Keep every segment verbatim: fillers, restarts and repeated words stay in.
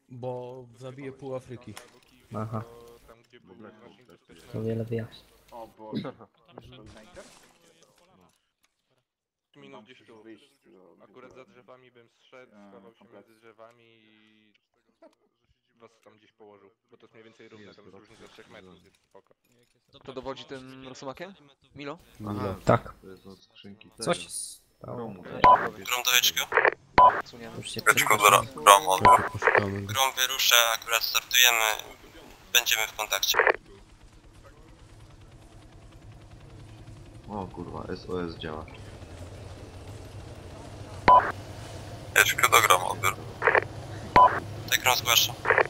Bo zabije pół Afryki. Aha. Tam, gdzie był nasz inwestyczny. To wiele wyjaśni. O Boże. Minut gdzieś tu. Akurat za drzewami bym zszedł, schował się między drzewami i was tam gdzieś położył. Bo to jest mniej więcej równe, tam jest różnica trzech metrów, więc spoko. Kto dowodzi tym rosomakiem? Milo? Milo. Tak. To jest od skrzynki tej. Coś stało. Gromu. Grom do H Q. Suniemy. Już się H Q przepraszam. Grom, Grom odbiór. Trochę poszukamy. Grom wyrusza, akurat startujemy. Będziemy w kontakcie. O kurwa, S O S działa. H Q do Grom odbiór. Tak, Grom zgłasza.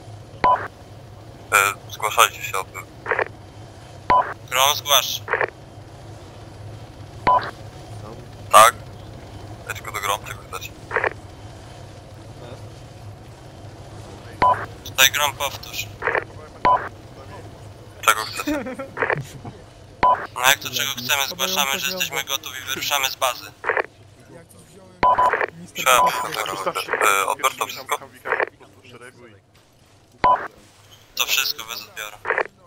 E, zgłaszajcie się odbiór. Grom zgłasz. Tak. H Q do Grom, czego chcecie? Tutaj Grom powtórz. Czego chcecie? No jak to czego chcemy? Zgłaszamy, że jesteśmy gotowi, wyruszamy z bazy. Trzeba e, odbiór to wszystko? To wszystko bez odbioru.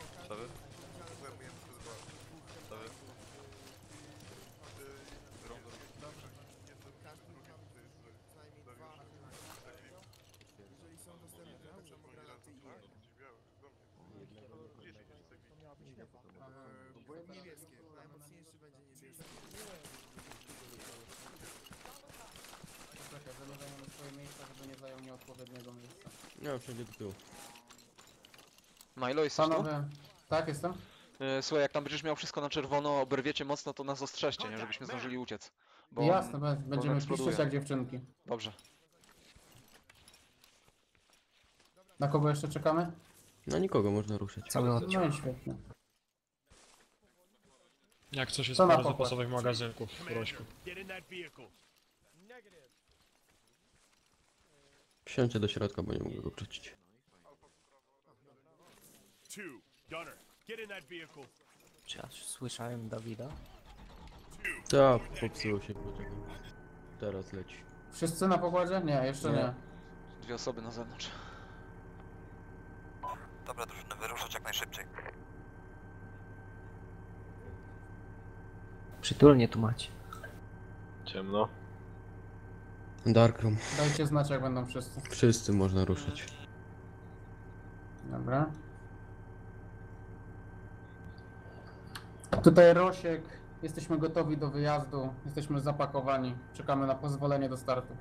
Nie mam wszędzie do tyłu. Milo, jesteś tu? Panowie, tak jestem. E, Słuchaj, jak tam będziesz miał wszystko na czerwono, oberwiecie mocno, to nas ostrzeżcie, nie? Żebyśmy zdążyli uciec. Bo Jasne, bo be- będziemy eksploduje. piszczeć jak dziewczynki. Dobrze. Na kogo jeszcze czekamy? Na nikogo można ruszyć. Cały odciąg. No i świetnie. Jak coś jest Co na parę pokład? zapasowych magazynków w Rośku. Wsiądźcie do środka, bo nie mogę go wrócić. Czy ja słyszałem Dawida? Tak, popsuło się, poczekaj. Teraz leci. Wszyscy na pokładzie? Nie, jeszcze Nie. nie. Dwie osoby na zewnątrz. Dobra drużyny, wyruszać jak najszybciej. Przytulnie tu macie. Ciemno. Darkroom. Dajcie znać jak będą wszyscy. Wszyscy można ruszyć. Dobra. Tutaj Rosiek. Jesteśmy gotowi do wyjazdu. Jesteśmy zapakowani. Czekamy na pozwolenie do startu.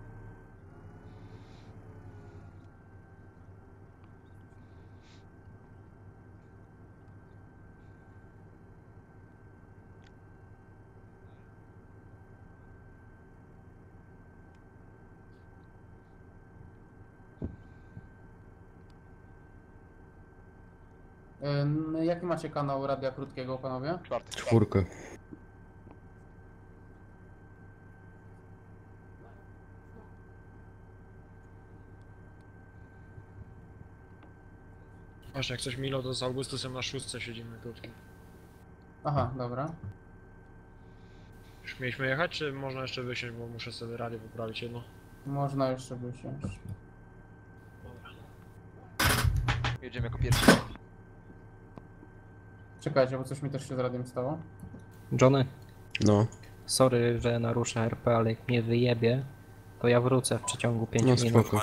Ym, Jaki macie kanał Radia Krótkiego, panowie? Czwarty. Czwórkę. Właśnie jak coś Milo, to z Augustusem na szóstce siedzimy krótko. Aha, dobra. Już mieliśmy jechać, czy można jeszcze wysiąść, bo muszę sobie radio poprawić jedno. Można jeszcze wysiąść. Jedziemy jako pierwsi. Czekajcie, bo coś mi też się z radiem stało. Johnny, No. sorry, że naruszę R P, ale jak mnie wyjebie, to ja wrócę w przeciągu No pięciu minut. spoko.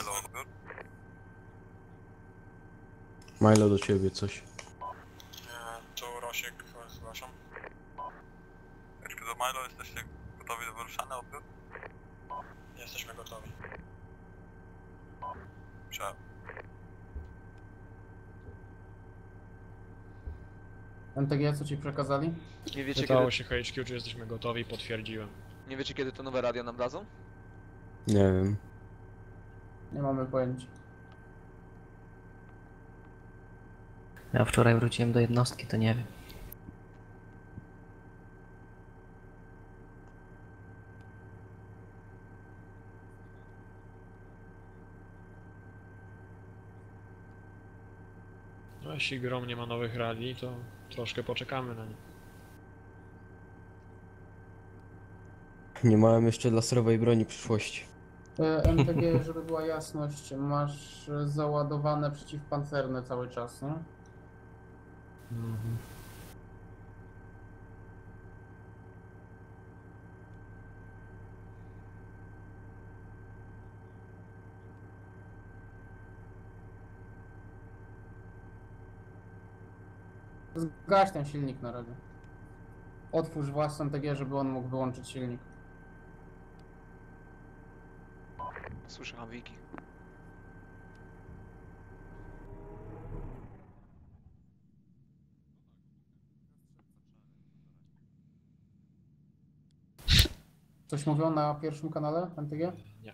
Milo do ciebie coś. Tu Rosiek, zgłaszam. H Q do Milo, jesteście gotowi do wyruszania odbiór? Jesteśmy gotowi. Trzeba. M T G, co ci przekazali? Nie wiecie, Pytało kiedy, się H Q, czy jesteśmy gotowi, potwierdziłem. nie wiecie kiedy to nowe radio nam dadzą? Nie wiem. Nie mamy pojęcia. Ja wczoraj wróciłem do jednostki, to nie wiem. No jeśli Grom nie ma nowych radii, to troszkę poczekamy na nie. Nie miałem jeszcze laserowej broni przyszłości. E, M T G, żeby była jasność, masz e, załadowane przeciwpancerne cały czas, nie? Mhm. Zgaś ten silnik na razie. Otwórz własny M T G, żeby on mógł wyłączyć silnik. Słyszę Hamwiki. Coś mówią na pierwszym kanale M T G? Nie.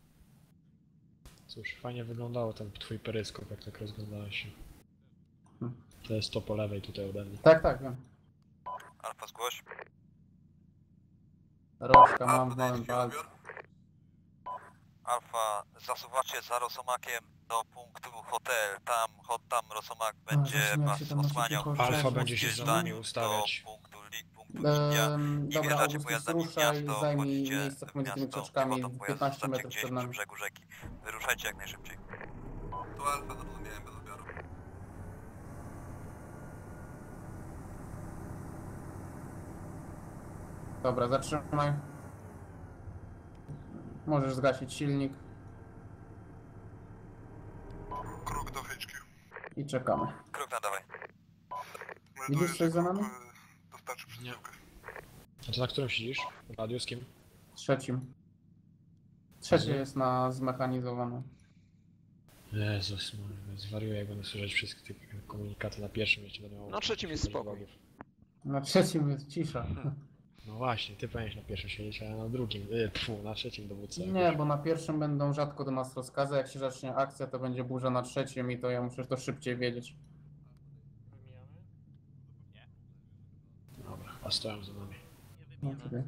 Cóż, fajnie wyglądało ten twój peryskop, jak tak rozglądałeś się. Hmm. To jest to po lewej tutaj ode mnie. Tak, tak, wiem. Alfa zgłoś. Rożka mam w małym palcu. Alfa, zasuwacie za Rosomakiem do punktu hotel. Tam, hot, tam Rosomak A, będzie właśnie, jak was się tam na osłaniał. szybko Alfa Cześć, będzie się za zjeżdżaniu nami ustawiać. Do punktu, li, punktu linia. Ehm, I dobra, wjeżdżacie Augustus, pojazdami w ruszaj, miasto, zajmij wchodzicie miejsce w pomiędzy tymi miasto krzaczkami piechotą pojazdu, piętnaście stawcie metrów gdzieś przed przy nami. brzegu rzeki. Wyruszajcie jak najszybciej. Tu Alfa, zrozumiałem bez odbioru. Dobra, zatrzymaj. Możesz zgasić silnik Kruk do H Q. i czekamy. Kruk nadawaj. Widzisz coś za nami? Dostarczy Nie. A to na którym siedzisz? Radio z kim? Trzecim. Trzecie Mhm. jest na zmechanizowane. Jezus, no, zwariuję, jak będę słyszeć wszystkie te komunikaty na pierwszym, jeszcze będę miał... Na trzecim jest spokój. Na trzecim jest cisza. No właśnie, ty powinieneś na pierwszym siedzieć, a ja na drugim. Yy, pfu, na trzecim dowódca. Nie, bo na pierwszym będą rzadko do nas rozkazy. Jak się zacznie akcja, to będzie burza na trzecim i to ja muszę to szybciej wiedzieć. Dobra, a stoją za nami. No, czekaj.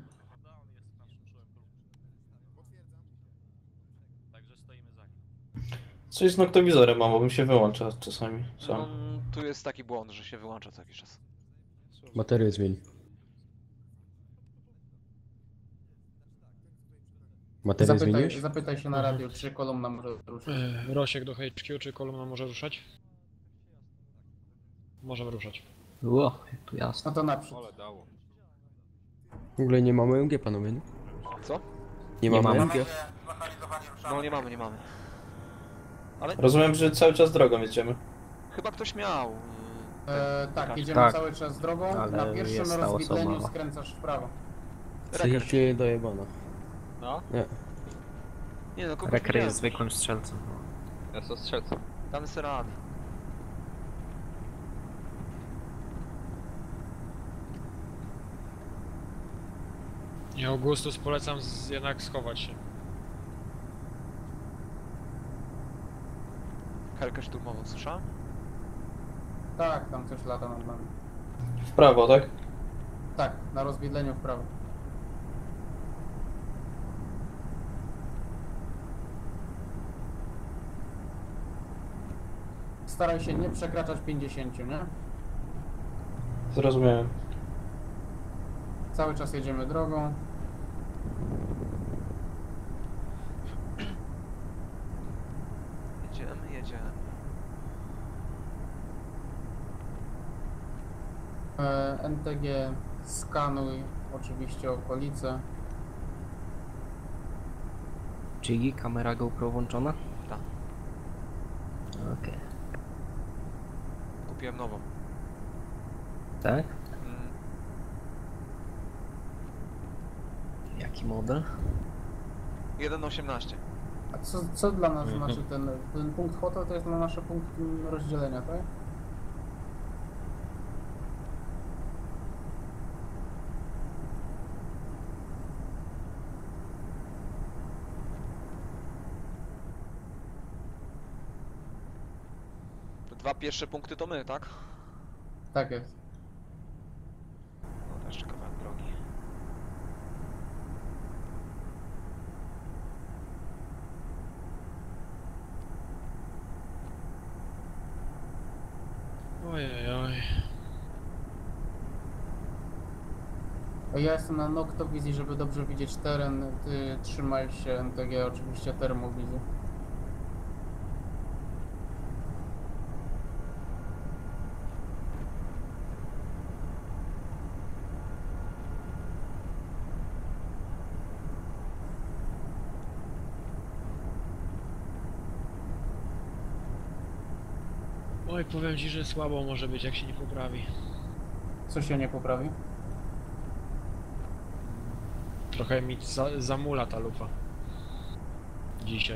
Coś z noktowizorem mam, bo mi się wyłącza czasami No, sam. tu jest taki błąd, że się wyłącza co jakiś czas. Baterię zmień. Baterię Zapytaj, zmieniłeś? zapytaj się na radio, czy kolumna może ruszyć. Yy, Rosiek do H Q, czy kolumna może ruszać? Możemy ruszać. Ło, jak tu jasno. No to naprzód. W ogóle nie mamy M G, panowie, nie? Co? Nie, Nie mamy mamy. M G. No nie mamy, nie mamy. Ale Rozumiem, że cały czas drogą jedziemy. chyba ktoś miał. yy, E, tak, Tak. jedziemy Tak. cały czas drogą. Ale Na pierwszym jest ta rozwidleniu osoba. skręcasz w prawo. Reker. Psychicznie dojebana. No? Nie. Nie no, kogoś Reker miałem. jest zwykłym strzelcem. Ja jestem strzelcem. Damy sobie radę. Ja Augustus polecam z, jednak schować się. Helkę szturmową słyszałem? Tak, tam coś lata nad nami. W prawo, tak? Tak, na rozwidleniu w prawo. Staraj się nie przekraczać pięćdziesiąt, nie? Zrozumiałem. Cały czas jedziemy drogą. Jedziemy, jedziemy. E, N T G, skanuj oczywiście okolice. Jiggy, kamera GoPro włączona? Tak. Okej. Kupiłem nową. Tak? Mm, Jaki model? jeden osiemnaście. A co, co dla nas Mhm. znaczy ten, ten punkt hotel, to jest na nasze punkt rozdzielenia, tak? Te dwa pierwsze punkty to my, tak? Tak jest. No to jeszcze kawałek drogi. Ojej, oj. Ja jestem na noktowizji, żeby dobrze widzieć teren. Ty trzymaj się N T G, oczywiście termowizji. Oj, powiem ci, że słabo może być, jak się nie poprawi. Co się nie poprawi? Trochę mi za, zamula ta lufa. Dzisiaj.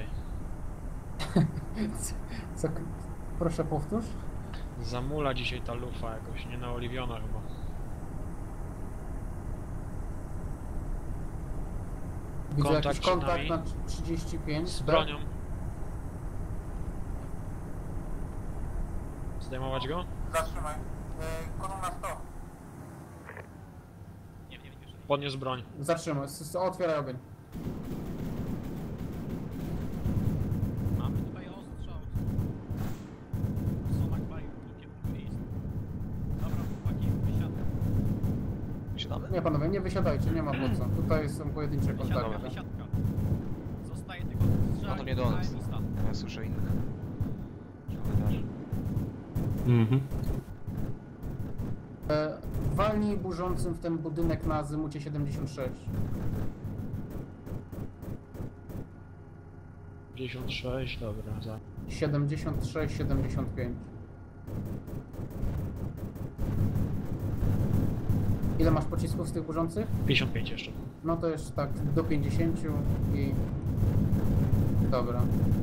Co? Proszę powtórz. Zamula dzisiaj ta lufa jakoś, nie naoliwiona chyba. Widzę Kontakt jakiś przed kontakt nami. na trzydzieści pięć. Z bronią. Zdejmować go? Zatrzymaj. Kolumna sto. Podniósł broń. Zatrzymaj, s- s- otwieraj ogień. Mamy tutaj ostrzał. Są akwarium w kierunku list. Dobra, chłopaki, wysiadamy. Siadamy? Nie panowie, nie wysiadajcie, nie ma po co. Tutaj są pojedyncze Wysiadka, kontakty. wysiadka. Zostaje tylko strzał. No to nie do nas. Ja słyszę innych. Komentarz. Mhm. E, walnij burzącym w ten budynek na azymucie siedemdziesiąt sześć. pięćdziesiąt sześć, dobra, za. siedemdziesiąt sześć, siedemdziesiąt pięć. Ile masz pocisków z tych burzących? pięćdziesiąt pięć jeszcze. No to jeszcze tak do pięćdziesięciu i... Dobra.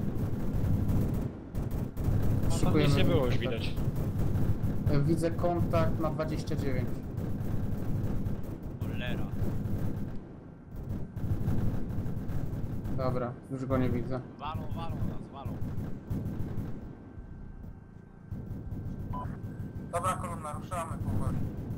No, tam nic nie było już kontakt. widać. E, Widzę kontakt na dwadzieścia dziewięć. Cholera. Dobra, już go nie widzę. Walą, walą nas, walą. Dobra, kolumna, ruszamy powoli.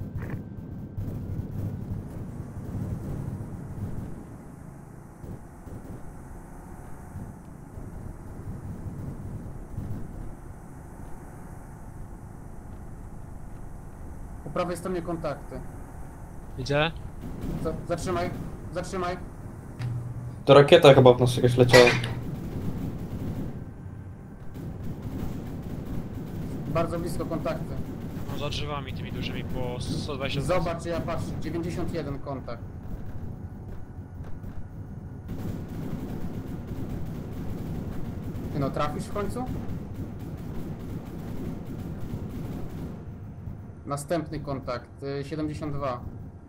Po prawej stronie kontakty. Widzę? Za- Zatrzymaj, zatrzymaj. To rakieta chyba w nas jakaś leciała. Bardzo blisko kontakty. No za drzewami tymi dużymi po sto dwadzieścia. Zobacz, ja patrzę. dziewięćdziesiąt jeden kontakt. Ty no, trafisz w końcu? Następny kontakt, y, siedemdziesiąt dwa.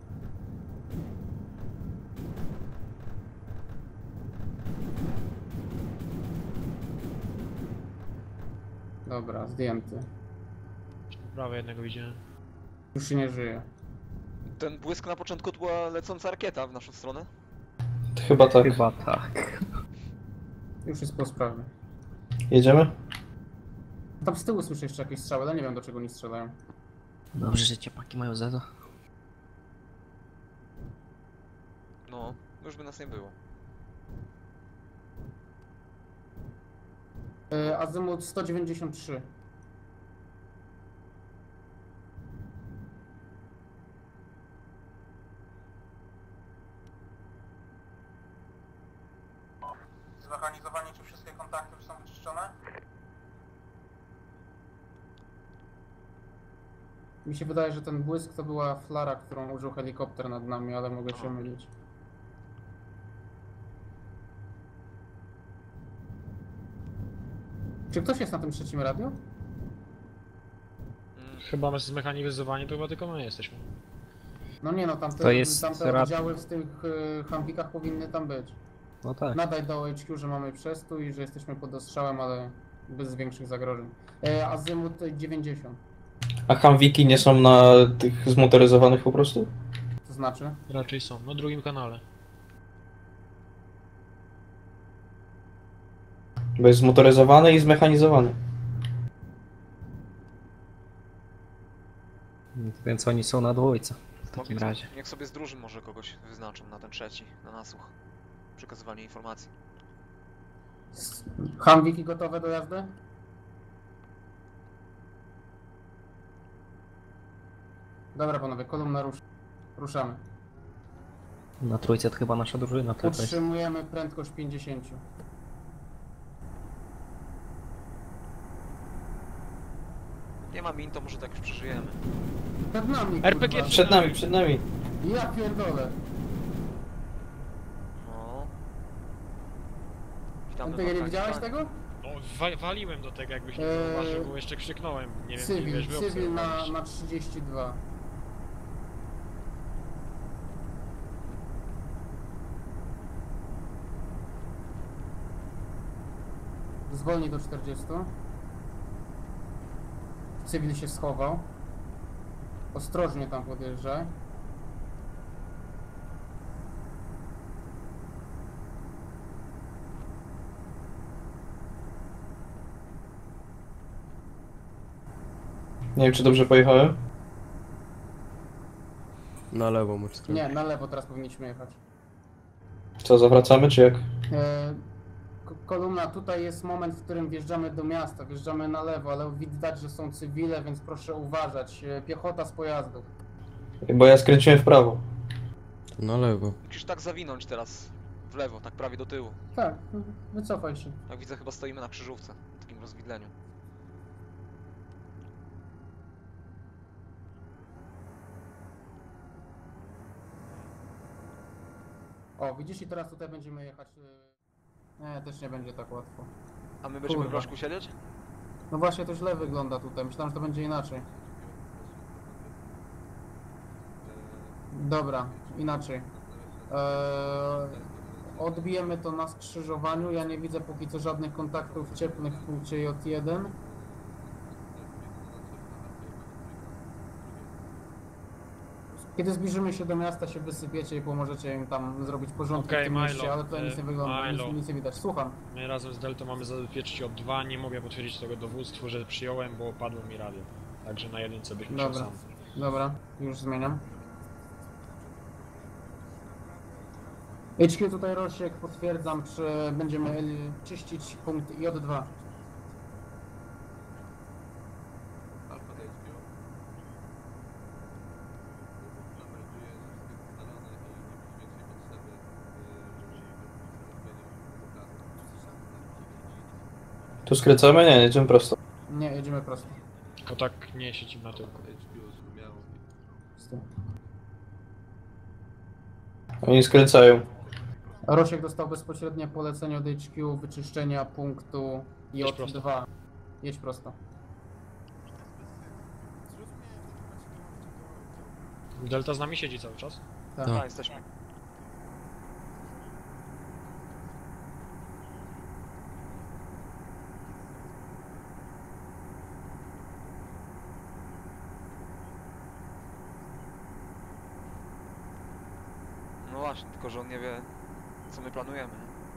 Dobra, zdjęty. Prawe jednego widziałem. Już się nie żyje. Ten błysk na początku to była lecąca rakieta w naszą stronę? To chyba tak. Chyba tak. Już jest po sprawie. Jedziemy? Tam z tyłu słyszę jeszcze jakieś strzały, ale nie wiem do czego oni strzelają. Dobrze, że ciepaki mają zero. No, już by nas nie było. Y, azymut sto dziewięćdziesiąt trzy. Zmechanizowani, czy wszystkie kontakty już są wyczyszczone? Mi się wydaje, że ten błysk to była flara, którą użył helikopter nad nami, ale mogę się mylić. Czy ktoś jest na tym trzecim radio? Mm, Chyba zmechanizowani to chyba tylko my jesteśmy. No nie no, tamte, To jest tamte rad- oddziały w tych y, Humvikach powinny tam być. No tak. Nadaj do O H Q, że mamy przestój i że jesteśmy pod ostrzałem, ale bez większych zagrożeń. E, azymut dziewięćdziesiąt, A Humviki nie są na tych zmotoryzowanych po prostu? to znaczy? Raczej są, na drugim kanale. Bo jest zmotoryzowany i zmechanizowany. Więc oni są na dwójce w takim mogli- razie. Niech sobie z drużyn może kogoś wyznaczą na ten trzeci, na nasłuch. Przekazywanie informacji. S- Humviki gotowe do jazdy? Dobra panowie, kolumna rusz. Ruszamy. Na trójce to chyba nasza drużyna, to jakaś. Utrzymujemy prędkość pięćdziesiąt. Nie ma min, to może tak już przeżyjemy. Przed nami, R P G kurwa. Przed nami, przed nami. Ja pierdolę. No. Witamy Ty nie w widziałeś Afganistanie. tego? No, wa waliłem do tego, jakbyś nie Eee, zauważył, bo jeszcze krzyknąłem. Nie wiem, czy Cywil, wiesz, wy cywil na, obserwowaliście. na trzydzieści dwa. Zwolnij do czterdziestu. Cywil się schował. Ostrożnie tam podjeżdżaj. Nie wiem, czy dobrze pojechałem. Na lewo możesz skręcić. Nie, na lewo teraz powinniśmy jechać. Co, zawracamy, czy jak? E, ko- kolumna, tutaj jest moment, w którym wjeżdżamy do miasta. Wjeżdżamy na lewo, ale widać, że są cywile, więc proszę uważać. E, Piechota z pojazdów. Bo ja skręciłem w prawo. To na lewo. Musisz tak zawinąć teraz. W lewo, tak prawie do tyłu. Tak, wycofaj się. Jak widzę, chyba stoimy na krzyżówce. W takim rozwidleniu. O, widzisz, i teraz tutaj będziemy jechać. e, Nie, też nie będzie tak łatwo. A my będziemy w Kurwa. rożku siedzieć? No właśnie, to źle wygląda tutaj. Myślałem, że to będzie inaczej. Dobra, inaczej. Eee, odbijemy to na skrzyżowaniu. Ja nie widzę póki co żadnych kontaktów cieplnych w punkcie J jeden. Kiedy zbliżymy się do miasta, się wysypiecie i pomożecie im tam zrobić porządek Okej, w tym Milo, mieście, ale tutaj e, nic nie wygląda, nic, Milo. nic nie widać. Słucham. My razem z Deltą mamy zabezpieczyć od dwa, nie mogę potwierdzić tego dowództwu, że przyjąłem, bo padło mi radio. Także na jedynce byś musiał Dobra. sam. Dobra, już zmieniam. H Q tutaj Rosiek, potwierdzam, czy będziemy y, czyścić punkt J dwa. Tu skręcamy? Nie, jedziemy prosto. Nie, jedziemy prosto. Tylko tak nie siedzimy na tyłku. Z tyłu. Oni skręcają. Rosiek dostał bezpośrednie polecenie od H Q wyczyszczenia punktu Jedź J dwa. Jedź prosto. Delta z nami siedzi cały czas? Tak. Tak. A, jesteśmy. No właśnie, tylko że on nie wie, co my planujemy.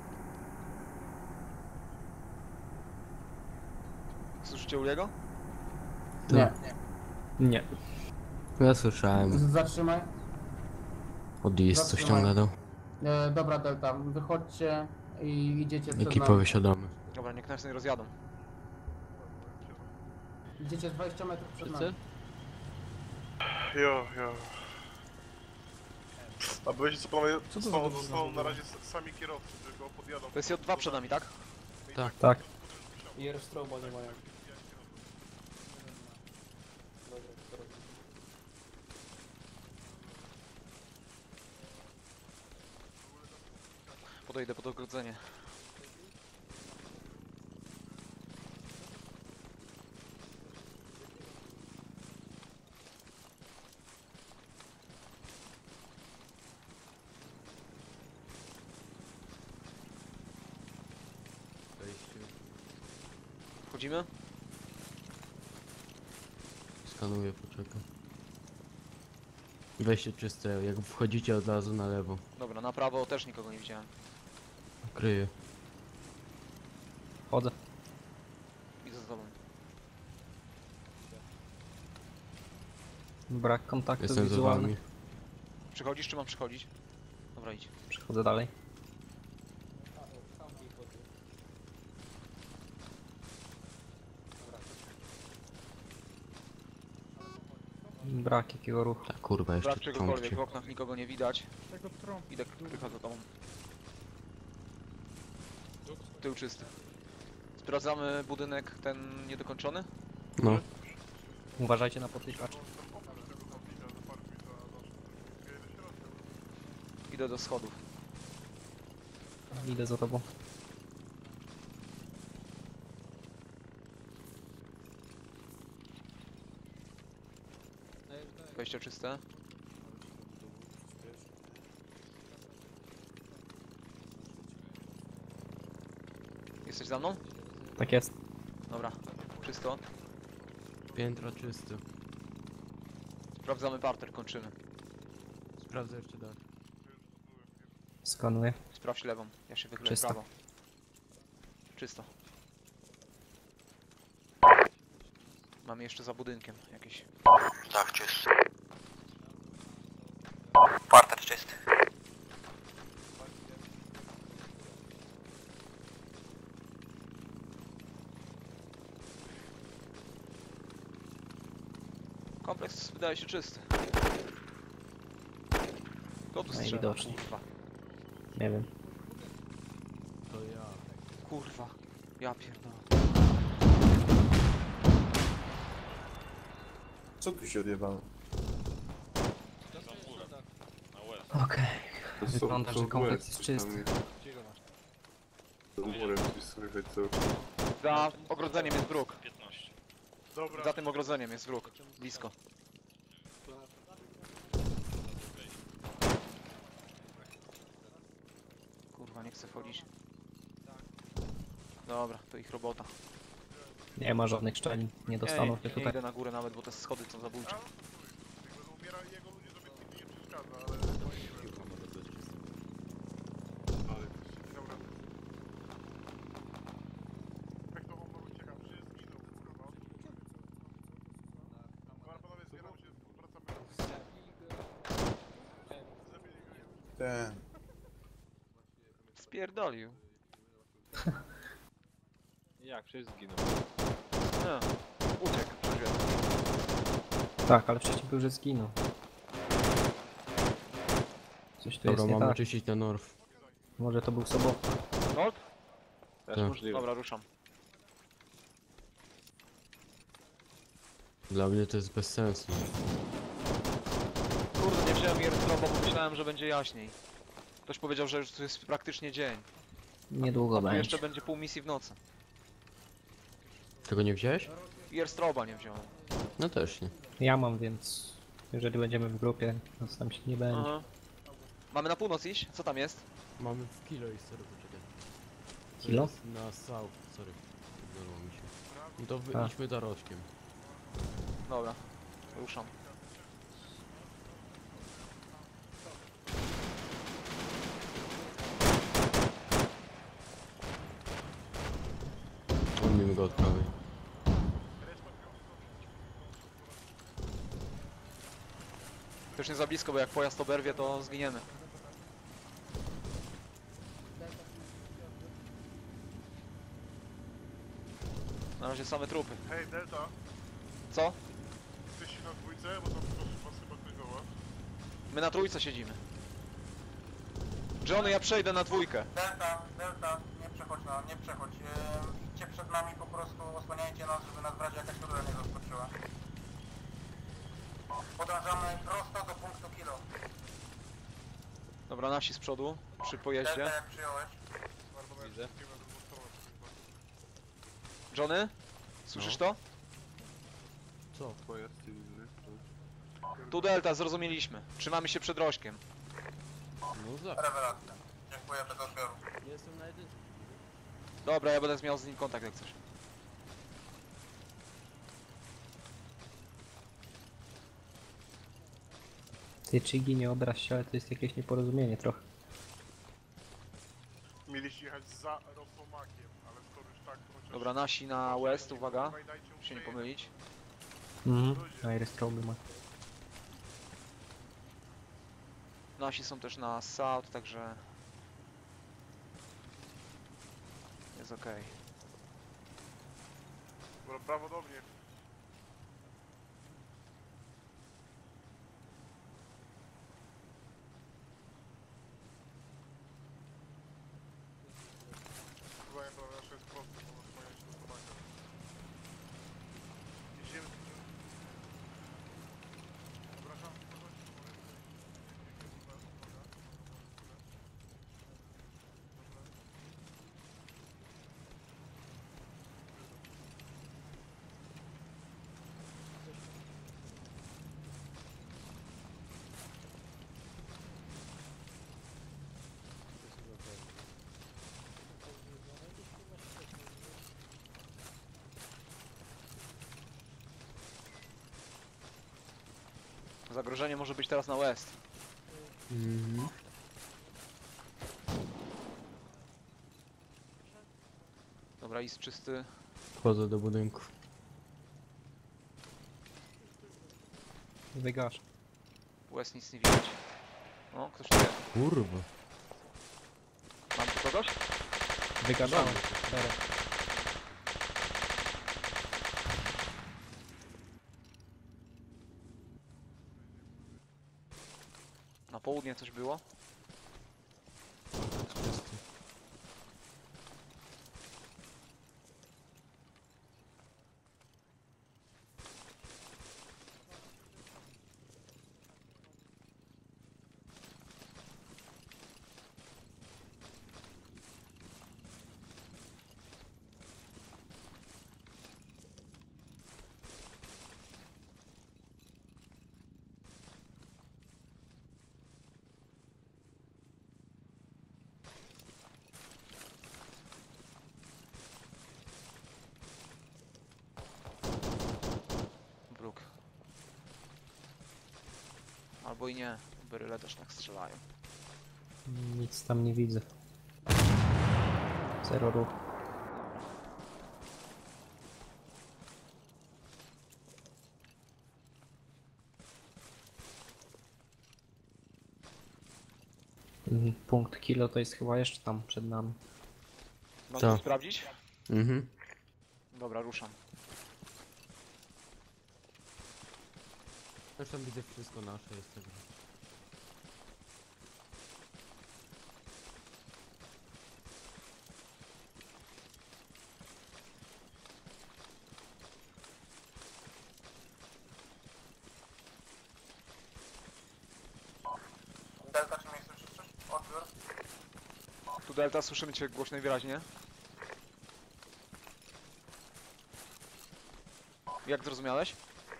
Słyszycie Uliego? Nie. Nie. Ja słyszałem. Z- Zatrzymaj. Od jest coś tam Zatrzymaj. gadał. E, dobra, Delta, wychodźcie i idziecie przed Ekipę nami. wysiadamy. Dobra, niech nas nie rozjadą. Idziecie z dwadzieścia metrów przed Wszyscy? nami. Jo, jo. A byłeś co panowie, Co to za zostało, dobrze zostało na znowu razie s- sami kierowcy, tylko podjadą. To jest J dwa przed nami, tak? Tak. I Airstroma nie mają. Podejdę pod ogrodzenie. Wchodzimy? Skanuję, poczekaj. Wejście czyste, jak wchodzicie od razu na lewo. Dobra, na prawo też nikogo nie widziałem. Kryję. Chodzę. Idę za tobą. Brak kontaktu Jestem za wizualny. wami. Przychodzisz czy mam przychodzić? Dobra, idź. Przechodzę dalej. Brak jakiego ruchu. Ta kurwa jeszcze Brak czegokolwiek, trąbcie. w oknach nikogo nie widać. Idę tylko za tobą. Tył czysty. Sprawdzamy budynek ten niedokończony. No. Uważajcie na potyczacz. Idę do schodów. Idę za tobą. Wejście czyste. Jesteś za mną? Tak jest. Dobra, czysto. Piętro czyste. Sprawdzamy parter, kończymy. Sprawdzę jeszcze dalej. Skanuję. Sprawdź lewą, ja się wychylę w Czysto. prawo. Czysto. Mamy jeszcze za budynkiem jakieś. Tak, czysty. Parter czysty. Kompleks wydaje się czysty. Kto tu strzela? Najwidoczniej. Kurwa. Nie wiem. To ja. Kurwa. Ja pierdolę. Co tu się odjebało? Okej. Wygląda, że kompleks jest czysty. Do murem coś słychać co? Za ogrodzeniem jest wróg. piętnaście. Za tym ogrodzeniem jest wróg. Blisko. Kurwa, nie chcę wchodzić. Dobra, to ich robota. Nie ma żadnych szczelin. Nie dostaną nie, się nie tutaj. idę na górę nawet, bo te schody są zabójcze. Ten. Spierdolił. Jak? Przecież zginął. Nie, uciekł, przeżył. Tak, ale przeciw był, że zginął. Coś tu Dobra, jest nie mamy tak. czyścić ten orf. Może to był sobota. Nord? Też Tak. możliwe. Dobra, ruszam. Dla mnie to jest bez sensu. Kurde, nie wziąłem airdropa, bo myślałem, że będzie jaśniej. Ktoś powiedział, że już to jest praktycznie dzień. Niedługo Tu będzie. jeszcze będzie pół misji w nocy. Tego nie wziąłeś? I airdropa nie wziąłem. No też nie. Ja mam, więc jeżeli będziemy w grupie, to tam się nie będzie. Aha. Mamy na północ iść? Co tam jest? Mamy w kilo i sorry, poczekaj. To Kilo? jest na south, sorry. Zdarło mi się. No to wy, A. idźmy za rożkiem. Dobra, ruszam. Odmijmy go od prawej. To już nie za blisko, bo jak pojazd oberwie, to zginiemy. Na razie same trupy. Hej, Delta, Co? jesteście na dwójce, bo tam was chyba ktoś woła. My na trójce siedzimy. Johnny, ja przejdę na dwójkę. Delta, Delta, nie przechodź na, nie przechodź. Yy, idźcie przed nami, po prostu osłaniajcie nas, żeby nas w razie jakaś rura nie zaskoczyła. Podążamy prosto do punktu kilo. Dobra, nasi z przodu, przy pojeździe. Delta, jak przyjąłeś? Widzę. Johnny? Słyszysz to? Co? Pojazd cywilny. Tu Delta, zrozumieliśmy. Trzymamy się przed rożkiem. No za. Rewelacja. Dziękuję, bez odbioru. Jestem na jedynce. Dobra, ja będę miał z nim kontakt jak coś. Ty Chigi, nie obraź się, ale to jest jakieś nieporozumienie trochę. Mieliście jechać za Rosomakiem, ale skoro już tak, to chociaż... Dobra, nasi na west, uwaga. Dawaj, dajcie mu Się nie przejechać. pomylić. Mhm. Iris Strobe ma. Nasi są też na south, także... Jest okej. Dobra, prawo do mnie. Zagrożenie może być teraz na west. Mhm. Dobra, ist czysty. Wchodzę do budynku. Wygasz. West nic nie widać. O, ktoś tu jest. Kurwa. Mam tu kogoś? Wygaszałem. Cztery. Na południe coś było? Czysty. Bruk. Albo i nie. Beryle też tak strzelają. Nic tam nie widzę. Zero ruch. Mhm, punkt kilo to jest chyba jeszcze tam przed nami. Mam Co? to sprawdzić? Mhm. Dobra, ruszam. Zresztą widzę wszystko nasze jest tego. Delta, czy mnie słyszysz coś? Odbiór? Tu Delta, słyszymy cię głośno i wyraźnie. Jak zrozumiałeś?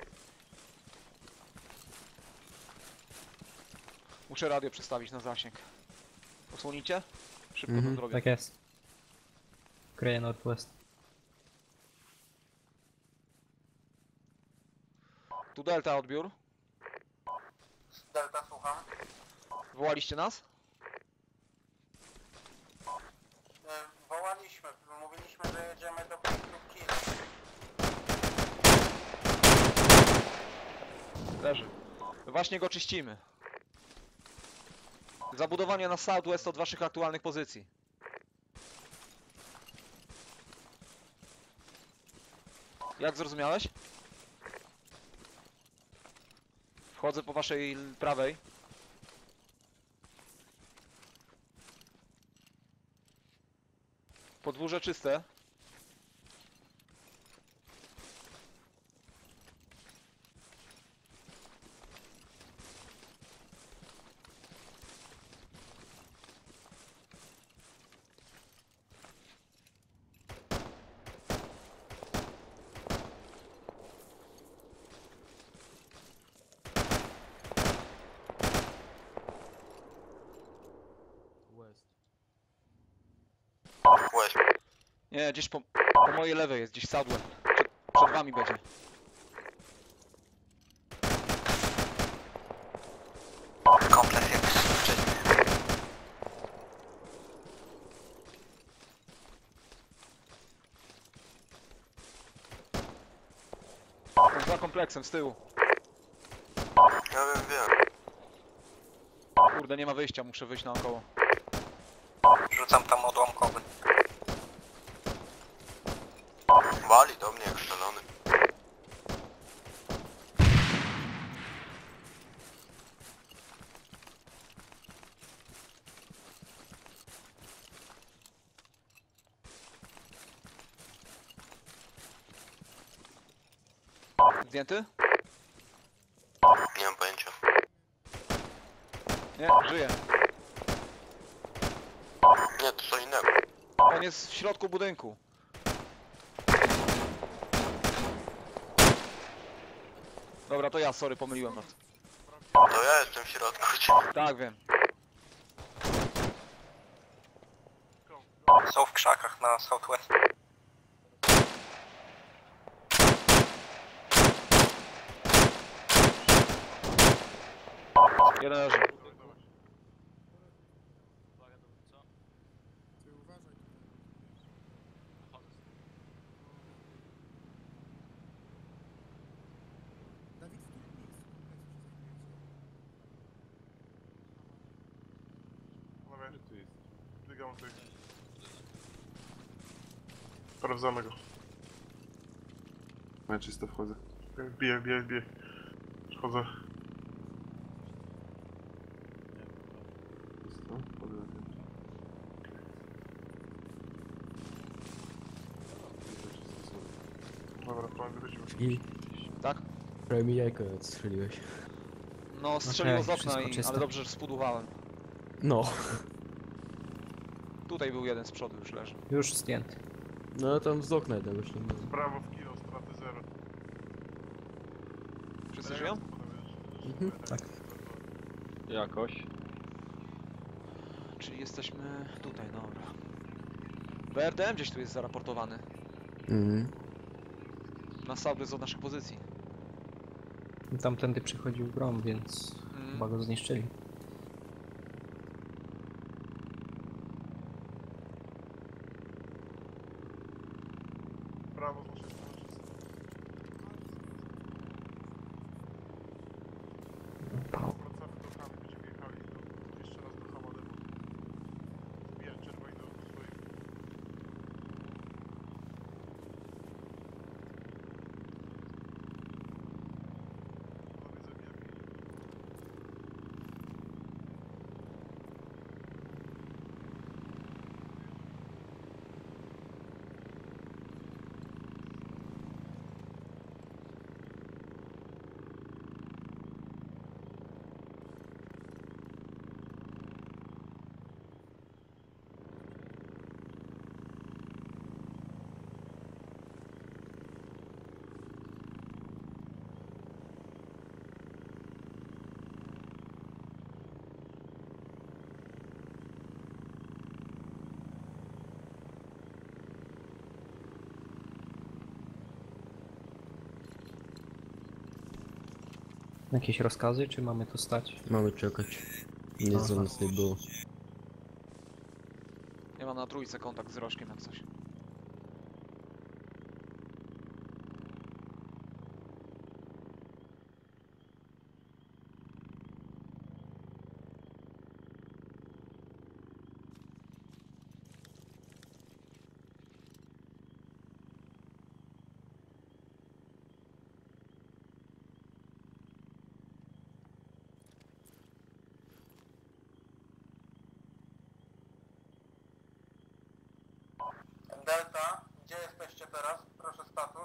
Muszę radio przestawić na zasięg. Osłonicie? Szybko to Mhm, zrobię. Tak jest. Kryje Northwest. Tu Delta, odbiór. Delta, słucham. Wołaliście nas? E, wołaliśmy, mówiliśmy, że jedziemy do punktu Kilo. Leży. Właśnie go czyścimy. Zabudowanie na Southwest od waszych aktualnych pozycji. Jak zrozumiałeś? Wchodzę po waszej prawej. Podwórze czyste. West. West. Nie, gdzieś po, po mojej lewej jest, gdzieś Southwest. Przed, przed wami będzie. Kompleks jak wcześniej. Ten za kompleksem, z tyłu. Ja wiem, wiem. Kurde, nie ma wyjścia, muszę wyjść naokoło. Rzucam tam odłamkowy. Wali do mnie jak szalony. Zdjęty? Nie mam pojęcia. Nie, żyje. Nie, to co innego. On jest w środku budynku. Dobra, to ja, sorry, pomyliłem was. To ja jestem w środku. Tak, wiem. Są w krzakach na Southwest. Jeden leży. Uwaga, dowódco. Panowie, tu jest. Biegam tutaj. Sprawdzamy go. Ja czysto wchodzę. Biję, biję, biję. Wchodzę. Czysto? Wchodzę. Dobra, pan wrócił. I Tak? prawie mi jajko odstrzeliłeś. No, strzeliło Okej, z okna, wszystko i, czysto. ale dobrze, że spudowałem. No. Tutaj był jeden z przodu, już leży. Już zdjęty. No tam z okna jednego ściągnąłem. Brawo w kilo, straty zero. Wszyscy żyją? Mhm, tak. Jakoś. Czyli jesteśmy tutaj, dobra. B R D M gdzieś tu jest zaraportowany. Mhm. Na south od naszych pozycji. Tamtędy przychodził grom, więc Mm. chyba go zniszczyli. Brawo z naszej strony czysto. Wracamy do Hamy, będziemy jechali do, jeszcze raz do Hama demo. Zbijać czerwoni do swoich. Panowie zabijamy. Jakieś rozkazy, czy mamy tu stać? Mamy czekać. Nic za Aha. nas nie było. Ja mam na trójce kontakt z Rożkiem jak coś. Delta, gdzie jesteście teraz? Proszę status.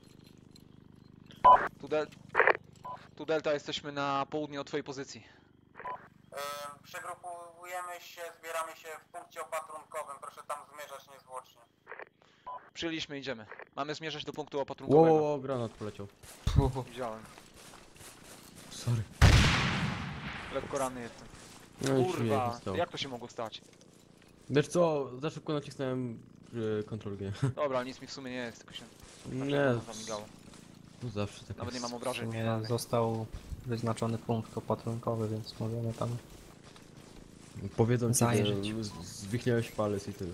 Tu, del... tu Delta, jesteśmy na południe od twojej pozycji. Yy, przegrupujemy się, zbieramy się w punkcie opatrunkowym. Proszę tam zmierzać niezwłocznie. Przyjęliśmy, idziemy. Mamy zmierzać do punktu Wow, opatrunkowego. wow, wow, granat poleciał. Widziałem. Sorry. Lekko ranny jestem. No i się nie Kurwa, stało. jak to się mogło stać? Wiesz co, za szybko nacisnąłem y, Ctrl G. Dobra, nic mi w sumie nie jest, tylko się Nie, zamigało. to zawsze tak Nawet nie jest. mam W obrażeń. sumie wizualnych. został wyznaczony punkt opatrunkowy, więc możemy tam... Powiedzą ci, zajrzeć. że z- zwichnąłeś palec i tyle.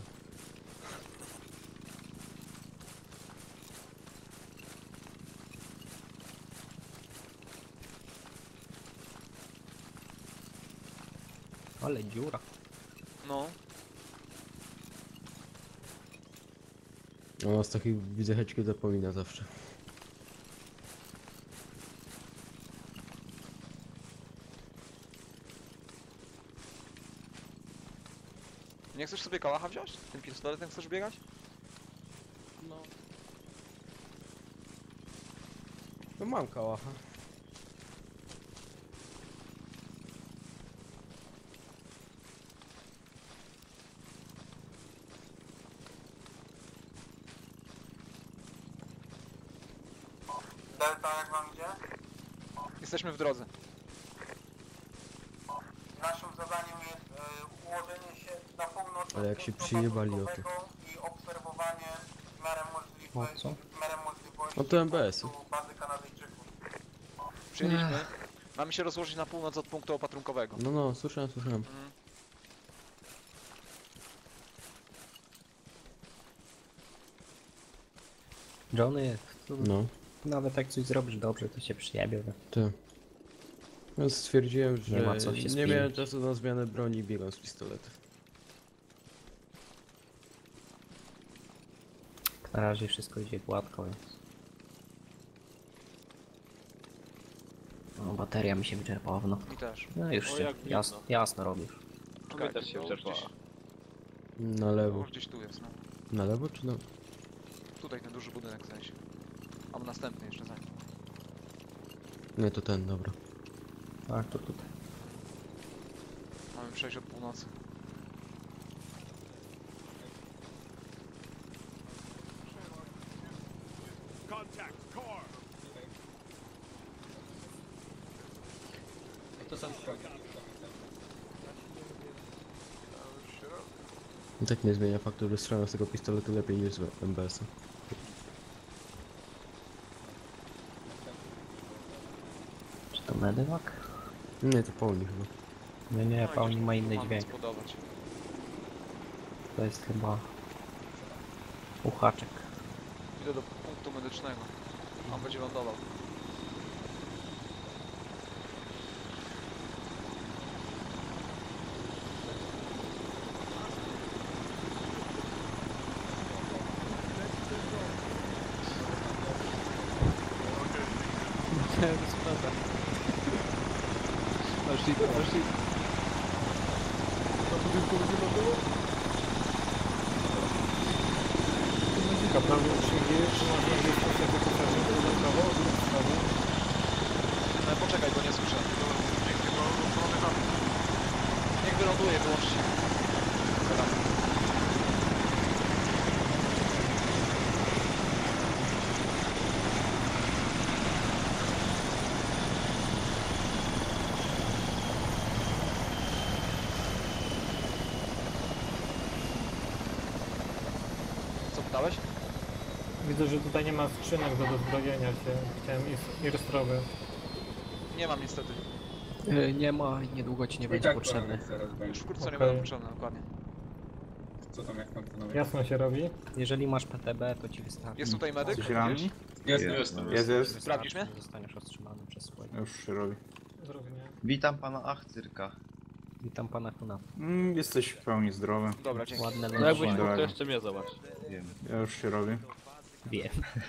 Ale dziura. No, No, z takich widzę heczki zapomina zawsze. nie chcesz sobie kałacha wziąć? Tym pistoletem chcesz biegać? No. No mam kałacha. Delta, jak wam idzie? Jesteśmy w drodze. Naszym zadaniem jest e, ułożenie się na północ Ale jak od się punktu przyjebali o to. opatrunkowego i obserwowanie w miarę, możliwe, O co? w miarę możliwości No to M B S. punktu bazy Kanadyjczyków. Przyjęliśmy. Mamy się rozłożyć na północ od punktu opatrunkowego. No no, słyszałem, słyszałem. Mhm. Johnny, tu, No, nawet jak coś zrobisz dobrze, to się przyjebie. No. ty. Więc stwierdziłem, że Nie ma co się nie spinać. miałem czasu na zmianę broni i biegam z pistoletem. Na razie wszystko idzie gładko, więc... No, bateria mi się wyczerpała w nocy. Mi też. No już O, się, jak jas, widno. jasno robisz. Mnie też się to wyczerpała. gdzieś- Na lewo. to Gdzieś tu jest, no. Na lewo czy na... Tutaj ten duży budynek w sensie. Mam następny jeszcze za nim. Nie, to ten, dobra. Tak, to tutaj. Mamy przejść od północy. I tak nie zmienia faktu, że strzelam z tego pistoletu lepiej niż z M B S-a. Czy to medywak? Nie, to Pauli chyba. Nie, nie, No i Pauli gdzieś ma tu inny mamy dźwięk. zbudować. To jest chyba... Uchaczek. Idę do punktu medycznego. On będzie lądował. No poczekaj, bo nie słyszę. Niech wyląduje, wyłącz się. Dobra. Co pytałeś? Widzę, że tutaj nie ma skrzynek do dozbrojenia się. Chciałem irstrowy. Nie mam niestety. Yy, nie ma, niedługo ci nie będzie potrzebny. Już wkrótce nie Okej. będą potrzebne, dokładnie. Co tam, jak tam panowie? Jasno się robi. Jeżeli masz P T B, to ci wystarczy. Jest tutaj medyk? Coś rani? Gdzieś? Jest, jest, jest, jest. Sprawdzisz mnie? Zostaniesz otrzymany przez swoje. Już się robi. Zrobienie. Witam pana Achcyrka. Witam pana Kuna. Mm, jesteś w pełni zdrowy. Dobra, dzięki. Ładne No jakbyś lądowanie. mógł, to jeszcze mnie zobacz. Wiem. Ja już się robię. Wiem.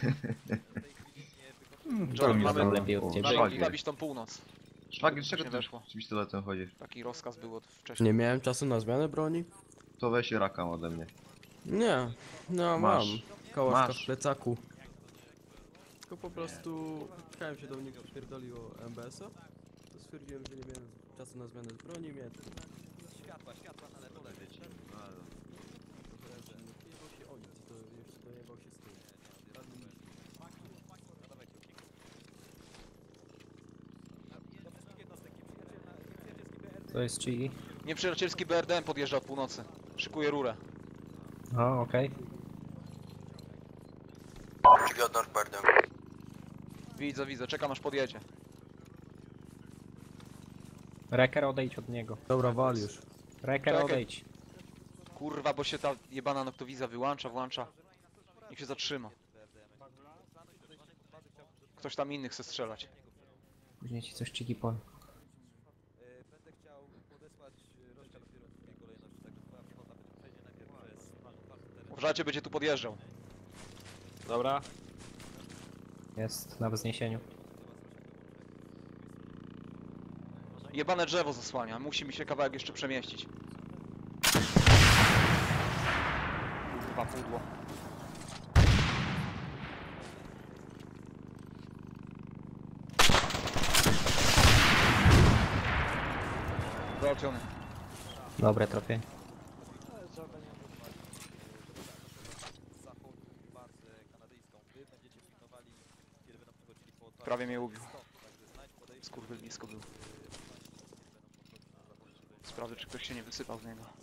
Mm, w John, pełni mamy zdrowy. lepiej od ciebie. Mamy Szwagier. ustawić tą północ. Szwagier, czego Nie ty weszło. z pistoletem chodzisz? Taki rozkaz był od wcześniej. Nie miałem czasu na zmianę broni? To weź raka ode mnie. Nie, no mam. Masz. Kołaska Masz. w plecaku. Tylko po prostu spotkałem się do mnie, pierdolił o M B S-a. To stwierdziłem, że nie miałem czasu na zmianę broni, miałem... Światła, światła na lewo lecieć. Dojebał się o nic, to jeszcze dojebał się z tyłu. To jest Chigi. Nieprzyjacielski B R D M podjeżdża od północy. Szykuje rurę. O, okej. Czyli od Northbardem. Widzę, widzę, czekam aż podjedzie. Reker, odejdź od niego. Dobra, wal już. Reker, Czekaj. odejdź. Kurwa, bo się ta jebana noktowiza wyłącza, włącza. Niech się zatrzyma. Ktoś tam inny chce strzelać. Później ci coś Chigi powiem. Będę chciał podesłać rozdział dopiero w drugiej kolejności, także twoja piechota przejdzie najpierw przez nasz otwarty teren. Uważajcie, będzie tu podjeżdżał. Dobra. Jest na wzniesieniu. Jebane drzewo zasłania, musi mi się kawałek jeszcze przemieścić. Kurwa, pudło. Załatwiony. Dobre trafienie. Bazę kanadyjską. Wy będziecie pilnowali, kiedy będą przychodzili po otwarcie. Prawie mnie ubił. Także znajdź podejście. Skurwyl blisko był. Sprawdzę, czy ktoś się nie wysypał z niego.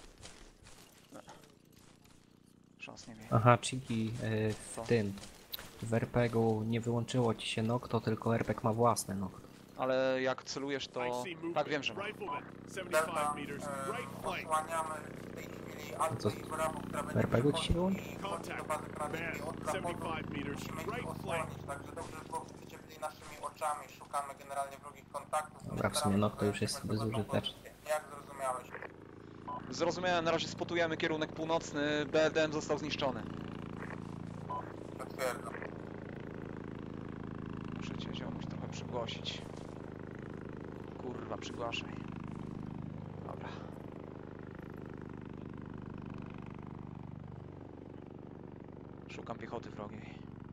Nie. Szans nie miałem. Aha, Chigi y, w Co? tym. w er pe gie u nie wyłączyło ci się Nocto, tylko er pe gie ma własne Nocto. Ale jak celujesz to... Tak, wiem, że ma. Delta, e, osłaniamy w tej chwili Alfa Co? i Bravo, która w będzie er pe gie u ci się przychodzić wyłączy? i wchodzi do bazy krańskiej od zachodu. Musimy ich osłonić, także dobrze, że będziecie byli naszymi oczami, szukamy generalnie wrogich kontaktów. Dobra, w sumie Nocto już jest bezużyteczne. Jak zrozumiałeś? Zrozumiałem, na razie spotujemy kierunek północny, B L D M został zniszczony. Potwierdzam. Muszę cię ziomuś trochę przygłosić. Kurwa, przygłaszaj. Dobra. Szukam piechoty wrogiej.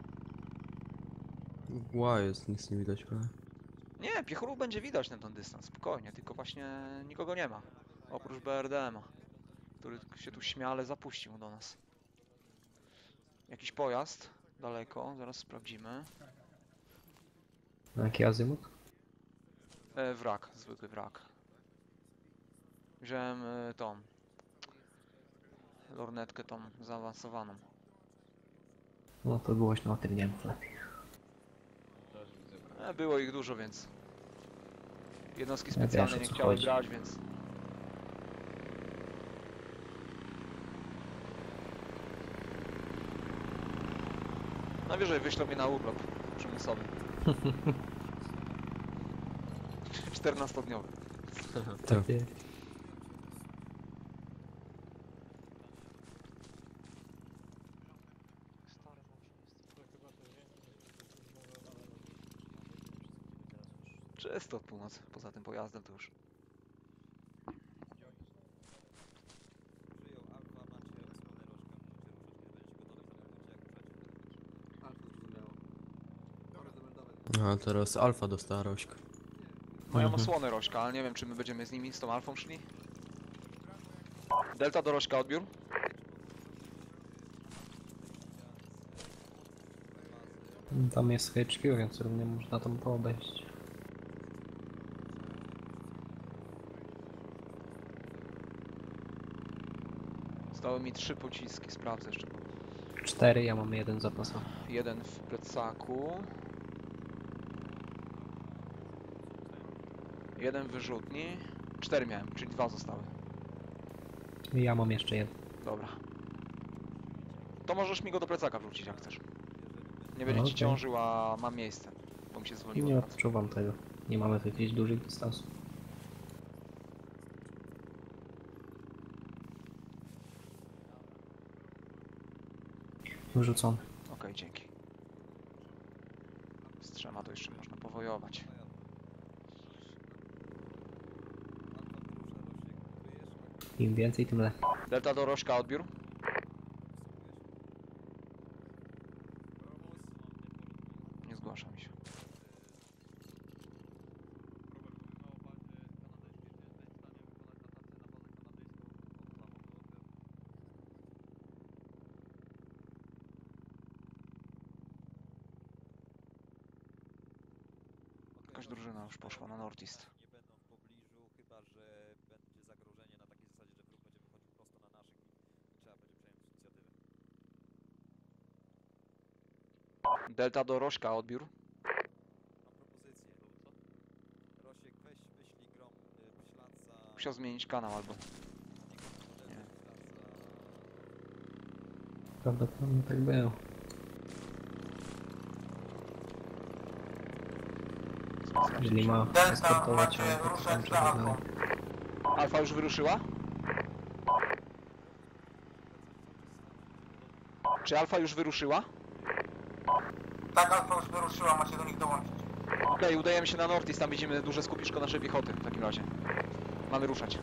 Mgła jest, nic nie widać prawie. Nie, piechurów będzie widać na ten dystans, spokojnie, tylko właśnie nikogo nie ma. Oprócz B R D M a, który się tu śmiale zapuścił do nas. Jakiś pojazd daleko, zaraz sprawdzimy. Na jaki azymut? E, wrak, zwykły wrak. Wziąłem e, tą lornetkę tą zaawansowaną. No to głośno o tym nie mów lepiej. E, było ich dużo, więc jednostki Ja wiesz, specjalne o nie co chciały chodzi. brać, więc najwyżej wyślą mnie na urlop przymusowy. czternastodniowy. Tak. Czysto od północy, poza tym pojazdem to już. Przyjął Alfa, macie osłonę rożka, możecie ruszać, kiedy będziecie gotowi, zaraz będziecie jak ruszać. A teraz Alfa dostała rośkę. Mają Mhm. osłonę Rośka, ale nie wiem, czy my będziemy z nimi, z tą Alfą szli. Delta do Rośka, odbiór. Tam jest H Q, więc równie można tam podejść. Zostały mi trzy pociski, sprawdzę jeszcze. Cztery, ja mam jeden zapasowy. Jeden w plecaku. Jeden w wyrzutni. Cztery miałem, czyli dwa zostały. I ja mam jeszcze jeden. Dobra. To możesz mi go do plecaka wrzucić, jak chcesz. Nie będzie ci Okej. ciążył, a mam miejsce. Bo mi się zwolniło. Nie teraz. odczuwam tego. Nie mamy tu jakichś dużych dystansów. Wyrzucony. Okej, dzięki. Z trzema to jeszcze można powojować. Im więcej, tym lepiej. Delta do Rożka, odbiór. Nie zgłasza mi się. Jakaś drużyna już poszła na Northeast. Nie będą w pobliżu, chyba że będzie zagrożenie na takiej zasadzie, że wróg będzie wychodził prosto na naszych i trzeba będzie przejąć inicjatywę. Delta do Rożka, odbiór. Mam propozycję. Rosiek, weź wyślij grom y, w ślad za... Musiał zmienić kanał albo. Nie. Prawdopodobnie tak było. Jeżeli ma Delta, eskortować, macie ale to ruszać tam za trzeba Alfą. dalej. Alfa już wyruszyła? Czy Alfa już wyruszyła? Tak, Alfa już wyruszyła, macie do nich dołączyć. Okej, udajemy się na Northeast, tam widzimy duże skupisko naszej piechoty w takim razie. Mamy ruszać.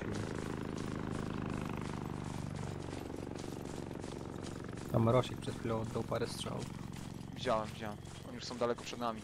Tam Rosik przed chwilą oddał parę strzałów. Widziałem, widziałem. Oni już są daleko przed nami.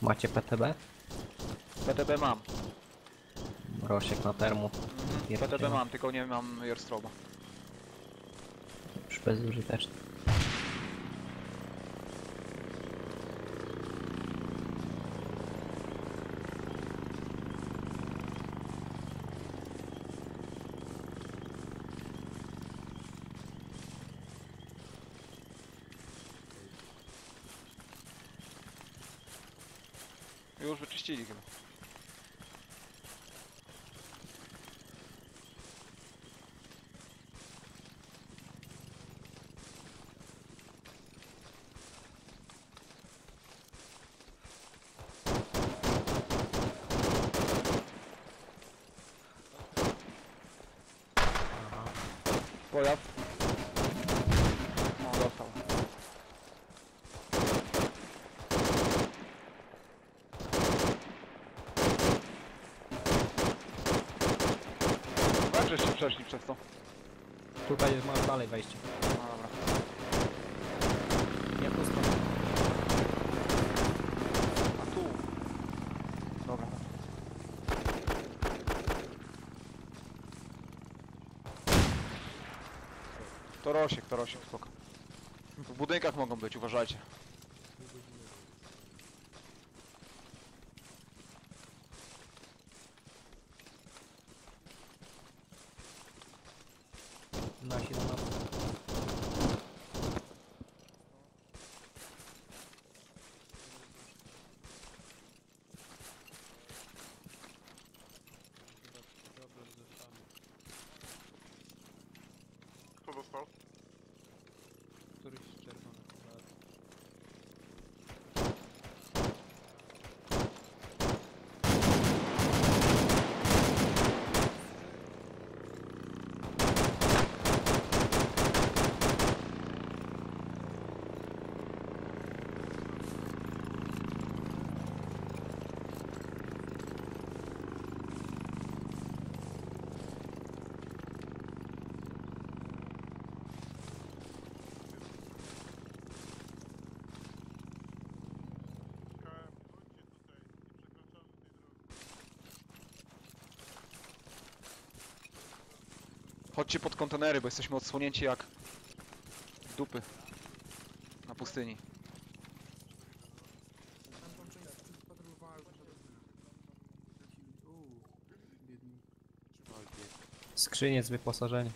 Macie P T B? P T B mam. Rosiek na termu. Mhm. P T B mam, tylko nie mam Airstroba. Już bezużyteczny. Już wyczyścili chyba. Pojazd. No, dostał. Jak żeście przeszli przez to? Tutaj masz dalej wejście. No dobra. Nie w tą stronę. A tu. Dobra. To Rosiek, to Rosiek, spoko. W budynkach mogą być, uważajcie. Na siedemnaście. Kto dostał? Któryś z czerwonych. Chodźcie pod kontenery, bo jesteśmy odsłonięci jak dupy na pustyni. Skrzyniec wyposażenia.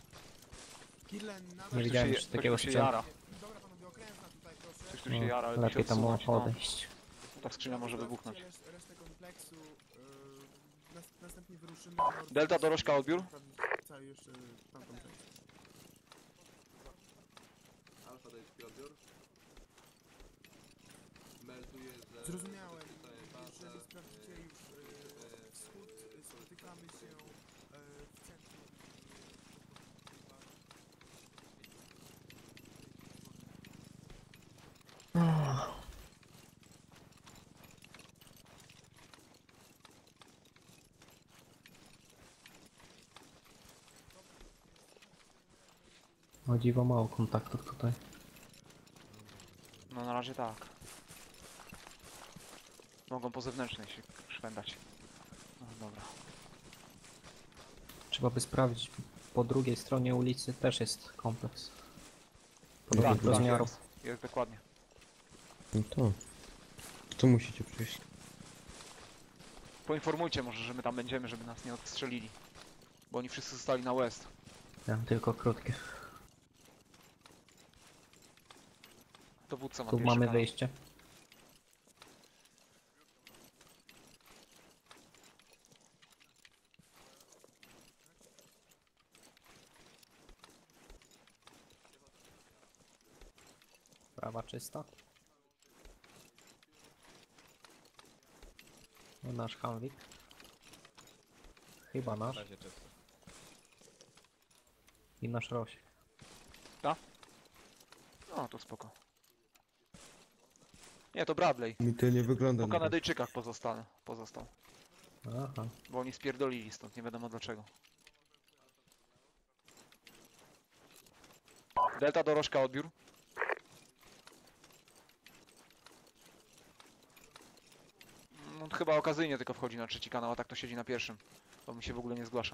Nie Ktoś widziałem tu jeszcze się- takiego ktoś tu się sprzętu. jara. Ktoś tu się No, jara, ale tu lepiej się tam odsunąć, no. odejść. Ta skrzynia może wybuchnąć. Resztę kompleksu, yy, nas, następnie wyruszymy... Delta, dorożka, odbiór. Cały jeszcze tamtą część. Alfa daje ci odbiór. Melduję, że... Zrozumiałem. Jeżeli sprawdzicie już yy, wschód, yy, spotykamy się yy, w centrum. O dziwo mało kontaktów tutaj. No na razie tak. Mogą po zewnętrznej się szwendać. No dobra. Trzeba by sprawdzić. Po drugiej stronie ulicy też jest kompleks. Tak, Podobnych tak, rozmiarów. jest, jest dokładnie. No to... To musicie przyjść. Poinformujcie może, że my tam będziemy, żeby nas nie odstrzelili. Bo oni wszyscy zostali na west. Ja mam tylko krótkie. Dowódca ma Tu pierwszy mamy kanał. wyjście. Prawa czysta. No, nasz Hanwik. Chyba nasz. Na razie czysto. I nasz Rosiek. No to spoko. Nie, to Bradley. Mi to nie wygląda Po na... Kanadyjczykach pozostał. pozostał. Aha. Bo oni spierdolili stąd, nie wiadomo dlaczego. Delta, dorożka, odbiór. On chyba okazyjnie tylko wchodzi na trzeci kanał, a tak to siedzi na pierwszym. Bo mi się w ogóle nie zgłasza.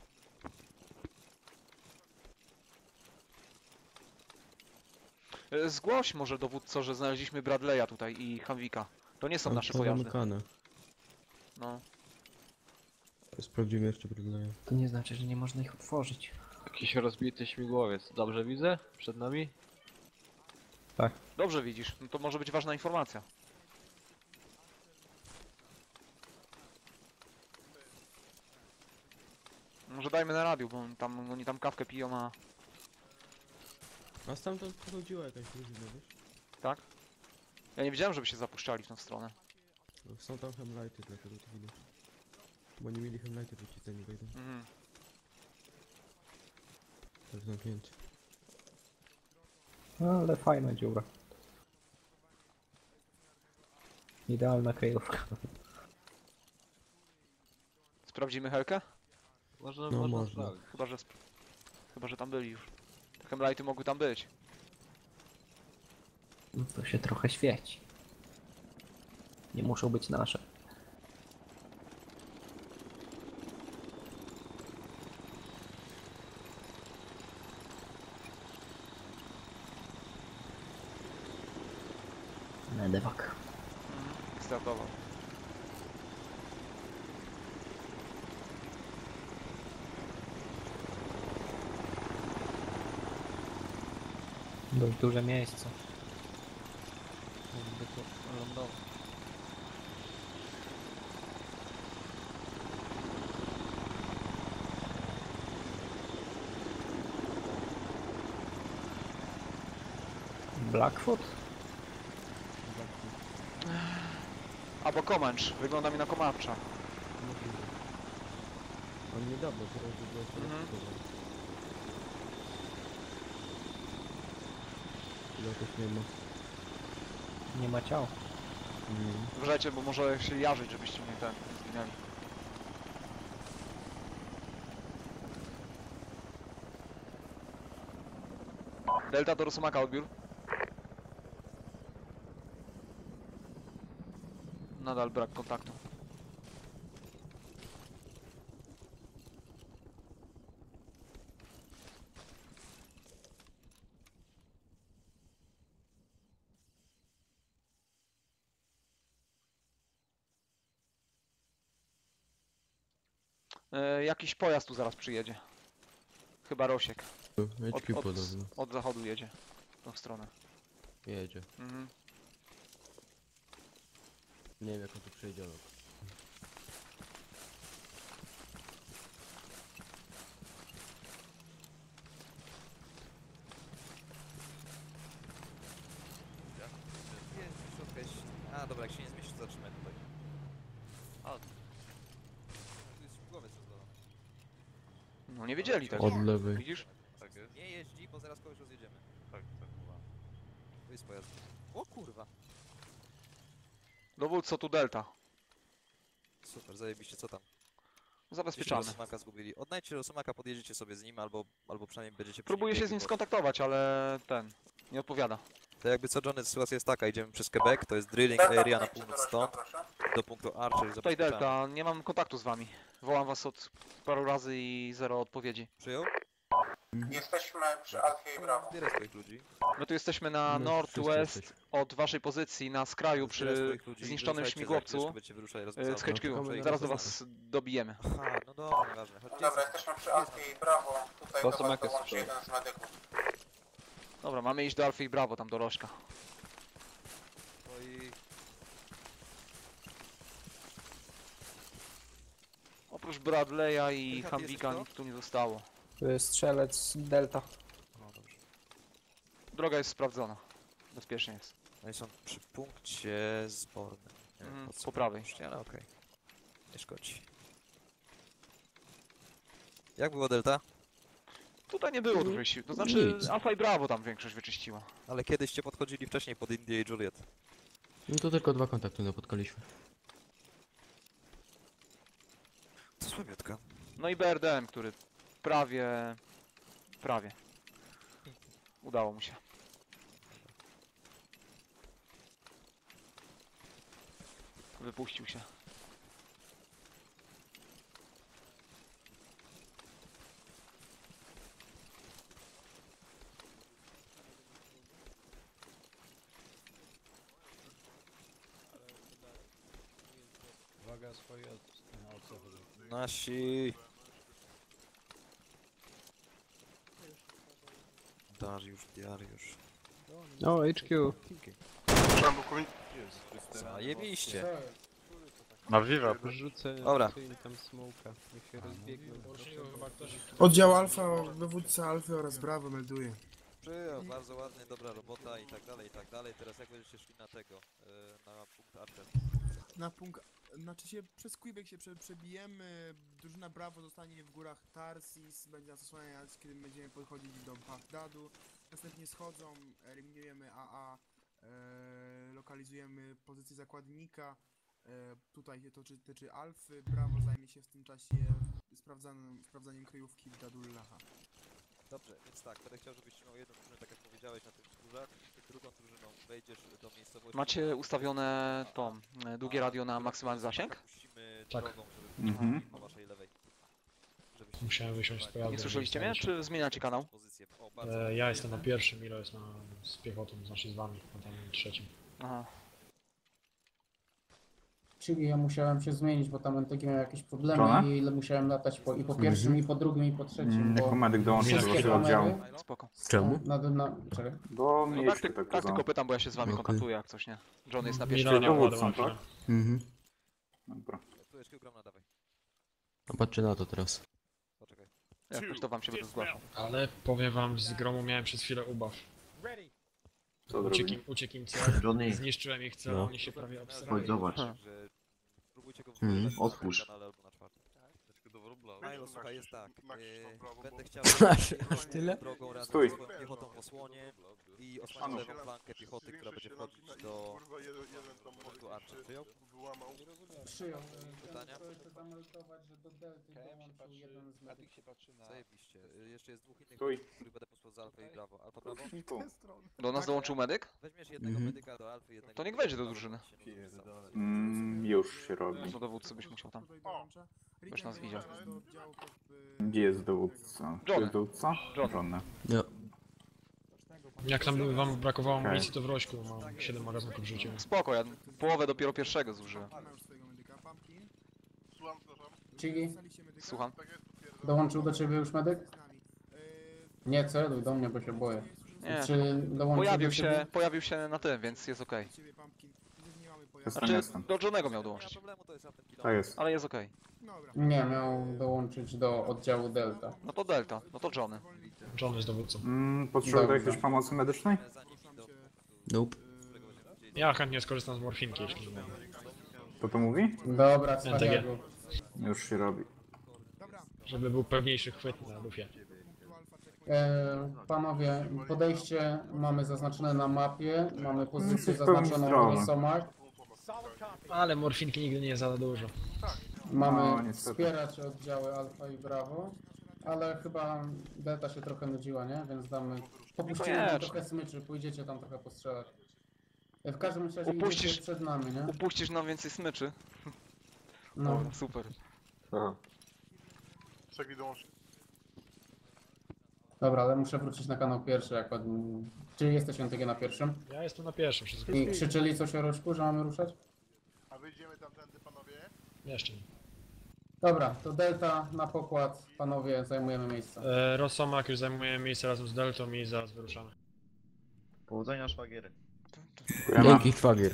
E, Zgłoś może dowódco, że znaleźliśmy Bradley'a tutaj i Hamwika. To nie są nasze pojazdy. Zamykane. No. Sprawdzimy jeszcze Bradley'a. To nie znaczy, że nie można ich otworzyć. Jakiś rozbity śmigłowiec. Dobrze widzę? Przed nami? Tak. Dobrze widzisz, no to może być ważna informacja. Może dajmy na radiu, bo on tam, oni tam kawkę piją, a... A stamtąd pochodziła jakaś drużyna, wiesz? Tak? Ja nie wiedziałem, żeby się zapuszczali w tą stronę. No, są tam hemlighty, dlatego to widać. Bo nie mieli hemlighty, to ci za nie wejdą. Mhm. Tak zamknięty. No, ale fajna dziura. Idealna kryjówka. Sprawdzimy Helkę? Można, No, można można. sprawdzić. Chyba, że... Sp... Chyba, że tam byli już. Te hemlighty mogły tam być. No to się trochę świeci. Nie muszą być nasze. Medewak. Mhm. Startował. Dość duże miejsce. Jakby to lądowo. Blackfoot? Albo Comanche. Wygląda mi na Comancha. Możliwe. On niedawno, teraz by było jeszcze Mhm. raz próbował. Jakoś nie ma. Nie ma ciał. Mm. Uważajcie, bo może się jarzyć, żebyście nie ten, nie zginęli. Delta do Rosomaka odbiór. Nadal brak kontaktu. E, jakiś pojazd tu zaraz przyjedzie. Chyba Rosiek. H Q od, podobno. od zachodu jedzie. W tą stronę. Jedzie. Mhm. Nie wiem jak on tu przejdzie. ale- Jest już jakaś... A dobra, jak się nie zmieści, to zatrzymaj tutaj. A, tu jest śmigłowiec rozwalony. No nie wiedzieli tego. Od lewej. Widzisz? Tak jest. Nie jeździ, bo zaraz kogoś rozjedziemy. Tak, tak, chyba. To jest pojazd. O kurwa! Dowódco tu Delta. Super, zajebiście, co tam? Zabezpieczamy. Rosomaka zgubili. Odnajdźcie Rosomaka, podjedziecie sobie z nim, albo, albo przynajmniej będziecie przy Próbuję nim się z nim biegli, bo- skontaktować, ale ten... Nie odpowiada. To jakby co, Johnny, sytuacja jest taka, idziemy przez Quebec, to jest drilling area na północ stąd, do punktu Archer i Tutaj zabezpieczamy. Delta, nie mam kontaktu z wami. Wołam was od paru razy i zero odpowiedzi. Przyjął? Jesteśmy przy Alfie i Bravo. Zbieraj swoich ludzi. My tu jesteśmy na My wszyscy northwest jesteśmy. od waszej pozycji na skraju Zbieraj przy swoich ludzi, zniszczonym wyruszajcie za śmigłowcu chwileczkę, będziecie wyruszali razem e, z z Alfą. H Q. czekamy na Zaraz do zaznaczę. was dobijemy. Aha, no dobra, nieważne. Chodźcie. Dobra, jesteśmy przy Alfie i Bravo. Tutaj do was Rosomaka dołączy słyszałem. jeden z medyków. Dobra, mamy iść do Alfy i Bravo, tam do Rożka. No i... Oprócz Bradley'a i Richard, Hamwika jesteś nic tu nie zostało. To jest strzelec Delta. No dobrze. Droga jest sprawdzona. Bezpiecznie jest. No i są przy punkcie zbornym. Nie wiem, Mhm, po co po prawej. poszli, ale okej. Nie szkodzi. Jak było Delta? Tutaj nie było dużej siły, to znaczy Nic. Alfa i Bravo tam większość wyczyściła. Ale kiedyście podchodzili wcześniej pod Indię i Juliet. No to tylko dwa kontakty napotkaliśmy. To słabiutka. No i B R D M, który prawie... prawie. Udało mu się. Wypuścił się. Nasi. Dariusz, Dariusz. O, H Q. Zajebiście. Na Viva. Rzucę Dobra. tam smoka, niech się rozbiegną. Oddział Alfa, dowódca Alfy oraz Bravo melduje. Przyjął, bardzo ładnie, dobra robota i tak dalej, i tak dalej. Teraz jak będziecie szli na tego, yy, na punkt Archer? Na punkt, znaczy się przez Quebec się prze, przebijemy, drużyna Bravo zostanie w górach Tarsis, będzie nas osłaniać, kiedy będziemy podchodzić do Bagdadu. Następnie schodzą, eliminujemy A A, e, lokalizujemy pozycję zakładnika. E, tutaj się toczy, tyczy Alfy, Bravo zajmie się w tym czasie sprawdzaniem, sprawdzaniem kryjówki w Dadullaha. Dobrze, więc tak, będę chciał, żebyś miał jedną drużynę, tak jak powiedziałeś, na tych wzgórzach, drugą drużyną wejdziesz do miejscowości... Macie ustawione to e, długie radio na maksymalny zasięg? Puścimy Tak. drogą, żeby Mhm. po waszej lewej. Żebyś Musiałem wysiąść z pojazdu. Nie słyszeliście mnie, czy zmieniacie kanał? pozycję. O, bardzo E, ja jestem na pierwszym, Milo jest na, z piechotą, znaczy z wami, na tam trzecim. Aha. Czyli ja musiałem się zmienić, bo tam N T G miał jakieś problemy Żona? i musiałem latać po, i po pierwszym, i po drugim, i po trzecim, Mm, bo jako medyk dołączył do wszystkie waszego oddziału. kamery Spoko. Czemu? Na, na, czekaj. Bo No tak, mieliśmy ty, tak tak za... tylko pytam, bo ja się z wami Okej. kontaktuję jak coś, nie? John jest na Milo pierwszym. nie dowódcą, ładował, tak? Mhm. Dobra. Tu jest gram, dawaj. A patrzcie na to teraz. Poczekaj. Jak ktoś to wam się będę zgłaszał. Ale powiem wam, z gromu miałem przez chwilę ubaw. Co Uciekł zrobili? im, uciekł im cel, Johnny, zniszczyłem ich cel, No. oni się prawie chodź obsrali. zobacz. Hmm. Że spróbujcie go Mhm. wybrać na Otwórz. kanale albo na czwartym. do wróbla. Milo, słuchaj, jest tak. Nacisz Yy, tam prawo, będę bo- chciał Aż tyle? drogą razem Stój. z swoją piechotą w osłonie i osłonić lewą flankę piechoty, która będzie wchodzić do punktu Archer. Przyjął? Przyjął. Pytania? Chciałem jeszcze zameldować, że do Delty dołączył jeden z medyków. Zajebiście. Y, Jeszcze jest dwóch innych, Stój. których będę posłał z Alfy i Brawo. Alfa, Brawo? Tu. Do nas dołączył medyk? Weźmiesz jednego Mhm. medyka do Alfy, jednego... To niech wejdzie do drużyny. Mm, już się robi. No dowódcy byś musiał tam. Byś nas widział. Gdzie jest dowódca? Johnny. Gdzie jest dowódca? Johnny. Johnny. No. Jak tam by wam brakowało Okej. amunicji, to w rośku mam siedem magazynków wrzuciłem. Spoko, ja połowę dopiero pierwszego zużyłem. Czyli Słucham. dołączył do ciebie już medyk? Nie celuj do mnie, bo się boję. Nie. Czy dołączył Pojawił do się, ciebie? pojawił się na tym, więc jest okej. Jestem, Znaczy, jestem. do Johnego miał dołączyć. problemu, to jest żaden Tak jest. Ale jest okej. Nie, miał dołączyć do oddziału Delta. No to Delta, no to Johnny. John jest dowódcą. Mm, potrzebujesz Dobra. jakiejś pomocy medycznej? Nope. Ja chętnie skorzystam z morfinki, jeśli nie. Kto to mówi? Dobra, cwaniaku. Już się robi. Żeby był pewniejszy chwyt na lufie. E, panowie, podejście mamy zaznaczone na mapie, mamy pozycję w pełni zaznaczoną stronę. w Rosomach. Ale morfinki nigdy nie jest za dużo. Mamy No, niestety. wspierać oddziały Alfa i Bravo, ale chyba Delta się trochę nudziła, nie? Więc damy... Popuścimy tam Koniecznie. trochę smyczy, pójdziecie tam trochę postrzelać. E, W każdym razie Upuścisz- idziecie przed nami, nie? Upuścisz nam więcej smyczy. No. Dobra, super. Czeki dołączy. Dobra, ale muszę wrócić na kanał pierwszy, jak od... Czy jesteś N T G na pierwszym? Ja jestem na pierwszym, wszystko. I krzyczyli coś o roczku, że mamy ruszać? A wyjdziemy tamtędy, panowie? Jeszcze nie. Dobra, to Delta na pokład, panowie, zajmujemy miejsce. E, Rosomak już zajmuje miejsce razem z Deltą i zaraz wyruszamy. Powodzenia szwagiery. Dzięki, szwagier.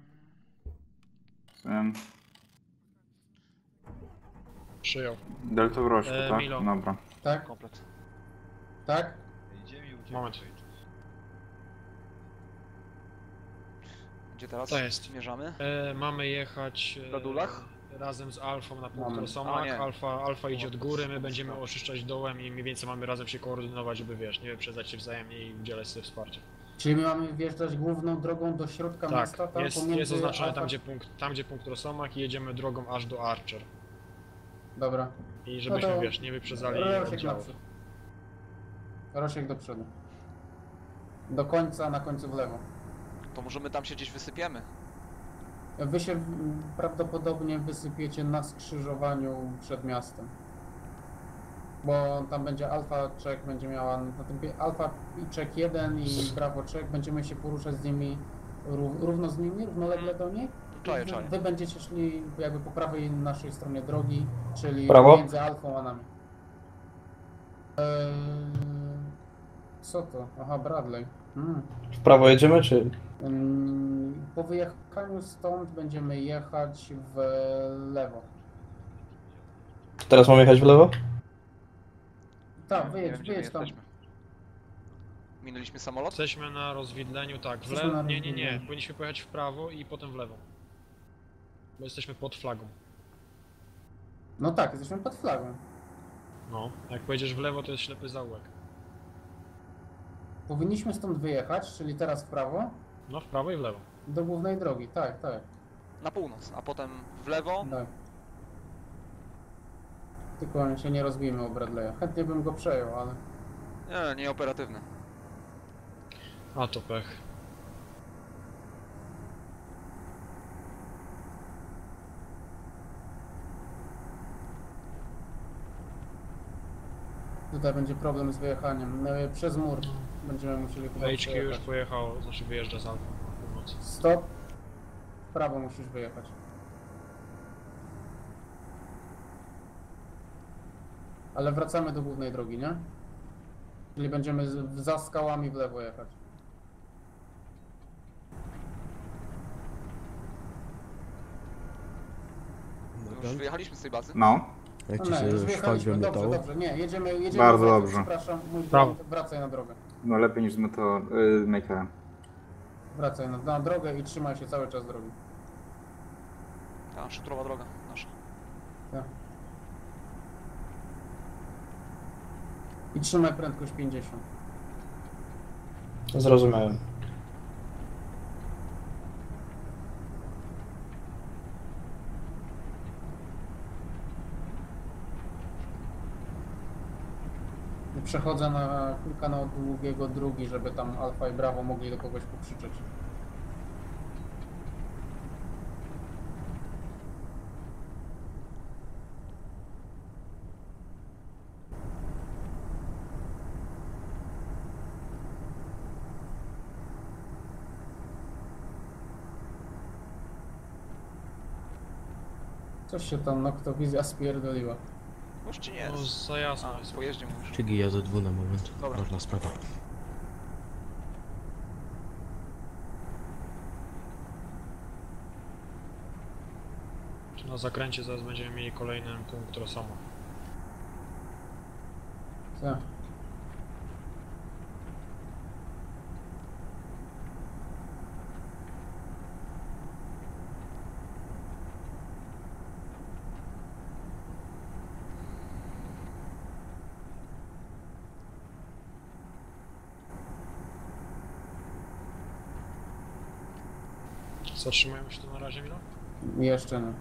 Em, Przyjął. Delta w rożku, E, tak? Milo. Dobra. Tak? Komplet. Tak? Moment. Gdzie teraz To jest. zmierzamy? E, mamy jechać e, Na Dulach? razem z Alfą na punkt Moment. A, Rosomak. nie. Alfa, Alfa idzie od góry, my będziemy oczyszczać dołem i mniej więcej mamy razem się koordynować, żeby wiesz, nie wyprzedzać się wzajemnie i udzielać sobie wsparcia. Czyli my mamy wjeżdżać główną drogą do środka miasta, Tak, tam jest, pomiędzy jest oznaczone Alfa- tam gdzie, punkt, tam gdzie punkt Rosomak i jedziemy drogą aż do Archer. Dobra. I żebyśmy, No to wiesz, nie wyprzedzali Rosiek oddziałów. naprzód. Rosiek do przodu. Do końca, na końcu w lewo. To może my tam się gdzieś wysypiemy. Wy się mm, prawdopodobnie wysypiecie na skrzyżowaniu przed miastem. Bo tam będzie Alfa Czech, będzie miała na tym pie- Alfa i Czech jeden i Bravo Czech, będziemy się poruszać z nimi ró- równo z nimi, równolegle do niej. Czaję, wy, czaję. wy będziecie szli jakby po prawej naszej stronie drogi, czyli Prawo? między Alfą a nami. Eee, co to? Aha, Bradley. Hmm. W prawo jedziemy, czy... Ym, Po wyjechaniu stąd będziemy jechać w lewo. Teraz mam jechać w lewo? Tak, Nie wyjedź, wiem, gdzie my wyjedź tam. jesteśmy. Minęliśmy samolot? Jesteśmy na rozwidleniu, tak, w Jesteśmy na lewo. Nie, nie, nie. rozwidleniu. Powinniśmy pojechać w prawo i potem w lewo. Bo jesteśmy pod flagą. No tak, jesteśmy pod flagą. No, jak pojedziesz w lewo, to jest ślepy zaułek. Powinniśmy stąd wyjechać, czyli teraz w prawo, No, w prawo i w lewo. do głównej drogi, tak, tak. Na północ, a potem w lewo. tak. Tylko się nie rozbijmy o Bradley'a. Chętnie bym go przejął, ale... Nie, nieoperatywne. A to pech. Tutaj będzie problem z wyjechaniem. E, Przez mur będziemy musieli chyba H Q już przejechać. pojechał, znaczy wyjeżdża z Alfa na północy. Stop. W prawo musisz wyjechać. Ale wracamy do głównej drogi, nie? Czyli będziemy z- za skałami w lewo jechać. Już wyjechaliśmy z tej bazy? No. Jak No ci nie, się już szwagier wyjechaliśmy, dobrze, miotało? dobrze, nie, jedziemy, jedziemy Bardzo w lewo, dobrze. przepraszam, mój Prawo. błąd, wracaj na drogę. No lepiej niż z meto... Yy, Makerem. Wracaj na, na drogę i trzymaj się cały czas drogi. Ta szutrowa droga nasza. Tak. I trzymaj prędkość pięćdziesiąt. Zrozumiałem. Przechodzę na kanał długiego drugi, żeby tam Alfa i Bravo mogli do kogoś pokrzyczeć. Coś się tam noktowizja spierdoliła. Już czy nie? No, za jasno A, jest. z pojeździe mówisz. Czygi ja ze dwu na moment. Dobra. Ważna sprawa. Na zakręcie zaraz będziemy mieli kolejny punkt Rosama. Tak. Zatrzymujemy się tu na razie, Milo? Jeszcze nie.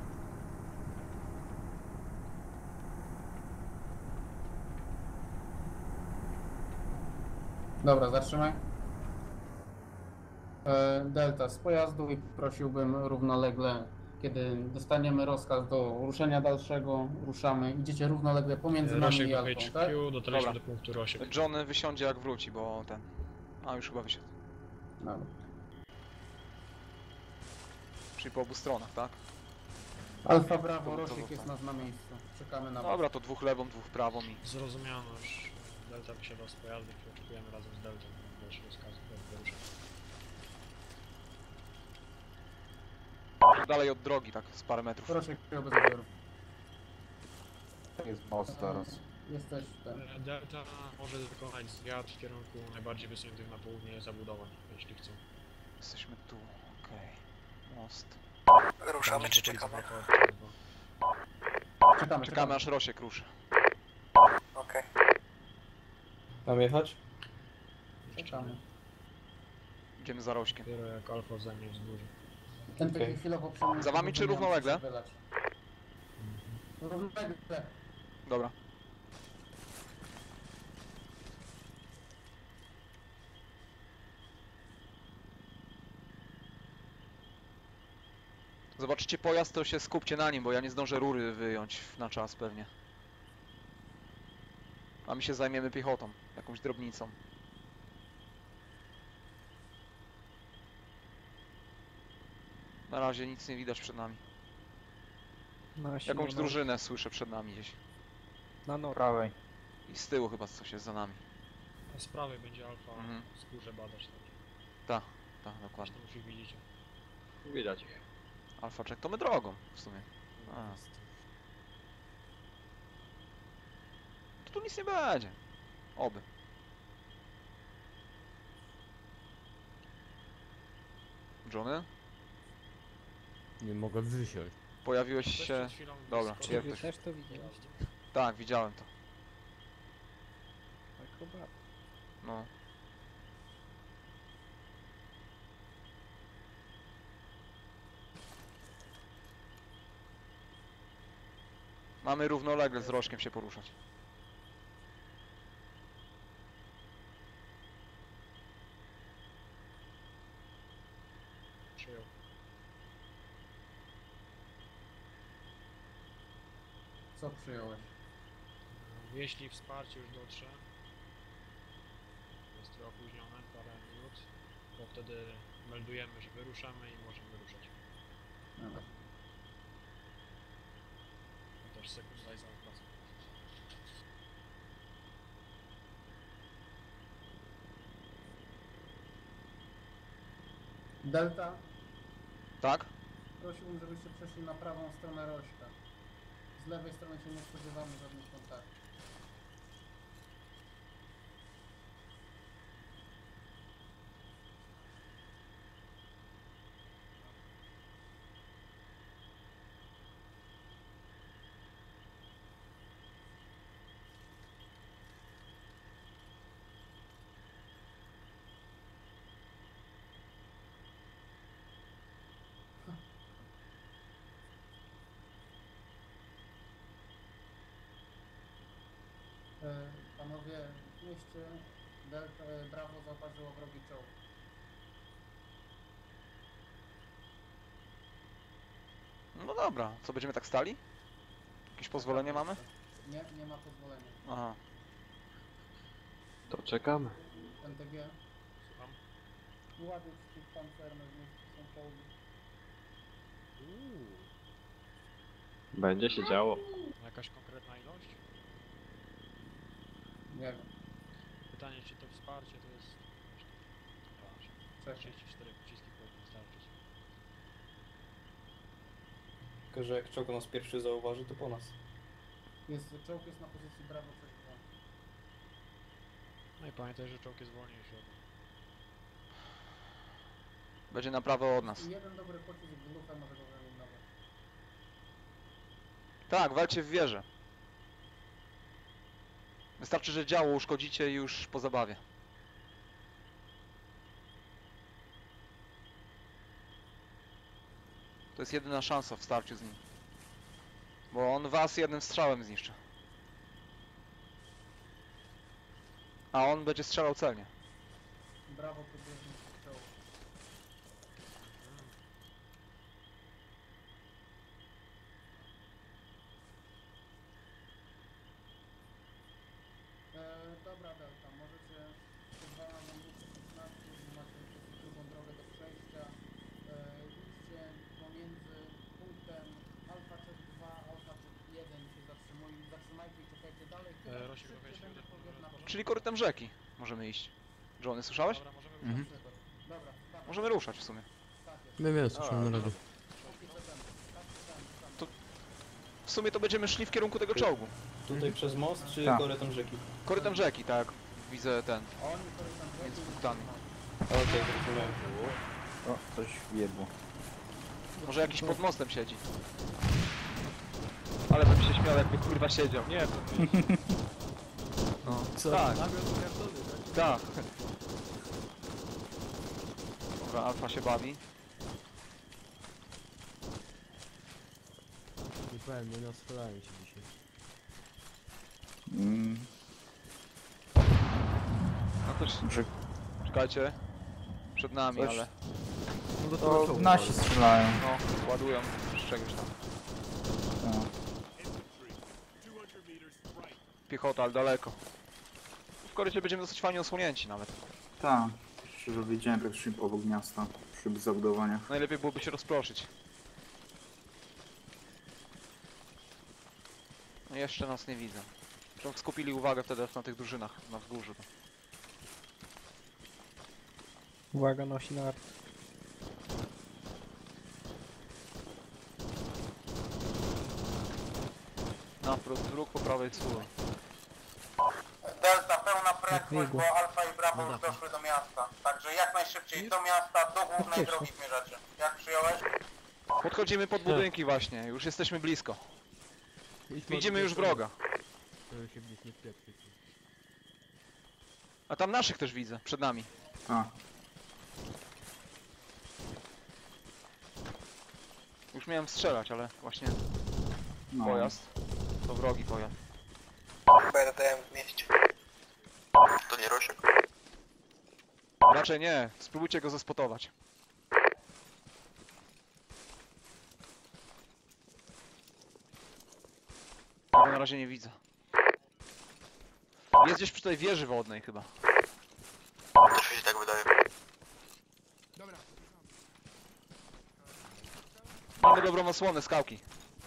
Dobra, zatrzymaj. E, Delta z pojazdu i prosiłbym równolegle, kiedy dostaniemy rozkaz do ruszenia dalszego, ruszamy. Idziecie równolegle pomiędzy nami Rosiek i do Alfą, H Q, tak? dotarliśmy Dobra. do punktu Rosiek. Johnny wysiądzie jak wróci, bo ten... A, już chyba wysiadł. Dobra. Czyli po obu stronach, tak? Alfa Bravo, To- to Rosik jest zostanie. nas na miejscu. Czekamy na was. Dobra, to dwóch lewą, dwóch prawą i... Zrozumiano już. Delta wysiada z pojazdu i oczekujemy razem z Deltą na dalsze rozkazy do wyruszenia. Dalej od drogi, tak, z parę metrów. Rosik przyjął bez odbioru. Jest boss teraz. Jesteś ten. E, Delta może wykonać zwiat w kierunku najbardziej wysuniętych na południe zabudowań, jeśli chcą. Jesteśmy tu, okej. Most. Ruszamy czy czekamy? Czekamy, Czekamy aż Rosiek ruszy. Okej. Mam jechać? Czekamy. Idziemy za Rośkiem. Dopiero jak Alfa zajmie wzgórze. Ten taki Okej. chwilowo przemówił, Za wami czy żeby nie równolegle? musiał wylać. Równolegle. Dobra. Zobaczycie pojazd, to się skupcie na nim, bo ja nie zdążę rury wyjąć na czas pewnie. A my się zajmiemy piechotą, jakąś drobnicą. Na razie nic nie widać przed nami. Nasi Jakąś nie drużynę słyszę przed nami gdzieś. Na nor. Prawej. I z tyłu chyba coś jest za nami. A z prawej będzie alfa Mhm. z górze badać. Tak. Tak, tak, dokładnie. Zresztą już ich widzicie. Widać ich. Alfa check to my drogą w sumie. A. To tu nic nie będzie. Oby. Johnny? Nie mogę wysiąść. Pojawiłeś Ktoś się... przed chwilą Dobra, wyskoczył. Wy jesteś. też to widzieliście? Tak, widziałem to. Akrobat. No. Mamy równolegle z rożkiem się poruszać. Przyjął. Co przyjąłeś? Jeśli wsparcie już dotrze, jest trochę opóźnione, parę minut, to wtedy meldujemy, że wyruszamy i możemy ruszać. Dobra. To też sekunda i zaraz wracam. Delta, Tak? prosiłbym, żebyście przeszli na prawą stronę Rośka. Z lewej strony się nie spodziewamy żadnych kontaktów. E, Panowie, w mieście Delta, e, Bravo zauważyło wrogi czołg. No dobra, co będziemy tak stali? Jakieś pozwolenie mamy? Nie, nie ma pozwolenia. Aha. To czekamy. N T G. Słucham? Ładuj przeciwpancerne w mieście są czołgi. Będzie się działo. Jakaś konkretna ilość? Nie wiem. Pytanie, czy to wsparcie to jest... Czekaj. trzydzieści cztery pociski powinny starczyć. Tylko, że jak czołg nas pierwszy zauważy, to po nas. Jest, czołg jest na pozycji Bravo sześć dwa. No i pamiętaj, że czołg jest wolniejszy od... Będzie na prawo od nas. I jeden dobry pocisk w lufę może go wyeliminować. Tak, walcie w wieżę. Wystarczy, że działo uszkodzicie i już po zabawie. To jest jedyna szansa w starciu z nim. Bo on was jednym strzałem zniszczy. A on będzie strzelał celnie. Brawo, podróżnik czołg. E, dobra Delta, możecie, pozwalam wam ruszyć szesnaście, macie drugą drogę do przejścia. E, idźcie pomiędzy punktem Alfa Check dwa, Alfa Check jeden się zatrzymuj, zatrzymajcie i czekajcie dalej. Chyba E, Rosik, szybciej weź będzie się powrotna może- Czyli korytem rzeki możemy iść. Johnny, słyszałeś? Dobra, możemy Mhm. ruszać. Dobra, dawaj. Możemy ruszać w sumie. Tak jest. Nie wiem, słyszałem na razie. Póki co ten, tak, ten, ten. To w sumie to będziemy szli w kierunku tego czołgu. Tutaj przez most, czy Tak. korytem rzeki? Korytem rzeki, tak. Widzę ten, Oni korytem między rzeki. punktami. Okej, zrozumiałem. O, coś wjebło. Może jakiś pod mostem siedzi. Ale bym się śmiał, jakby kurwa siedział. Nie, to no, Co? tak, Namiot kartony, tak? tak. Dobra, Alfa się bawi. Nie powiem, nie naschylałem się dzisiaj. Mm, No też, że czekajcie. Przed nami, Coś- ale No do to czołgu, nasi ale- strzelają. no, ładują z czegoś tam. No. Piechota, ale daleko. W korycie będziemy dosyć fajnie osłonięci nawet. Tak, Szczerze widziałem praktycznie obok miasta, przy zabudowaniach. Najlepiej byłoby się rozproszyć. No jeszcze nas nie widzę. Żeby skupili uwagę wtedy na tych drużynach na wzgórzu. Uwaga, nosi na... Na wprost wróg po prawej skórze. Delta, pełna prędkość, bo Alfa i Bravo już doszły do miasta. Także jak najszybciej do miasta, do głównej drogi zmierzacie. Jak przyjąłeś? Podchodzimy pod budynki właśnie, już jesteśmy blisko. Widzimy już wroga. A tam naszych też widzę, przed nami. A. Już miałem strzelać, ale właśnie No. pojazd. To wrogi pojazd. B R D M w mieście. To nie Rosiek. Raczej nie, spróbujcie go zespotować. Ja go na razie nie widzę. Jest gdzieś przy tej wieży wodnej chyba. Też mi się tak wydaje. Dobra. Mamy dobrą osłonę, skałki.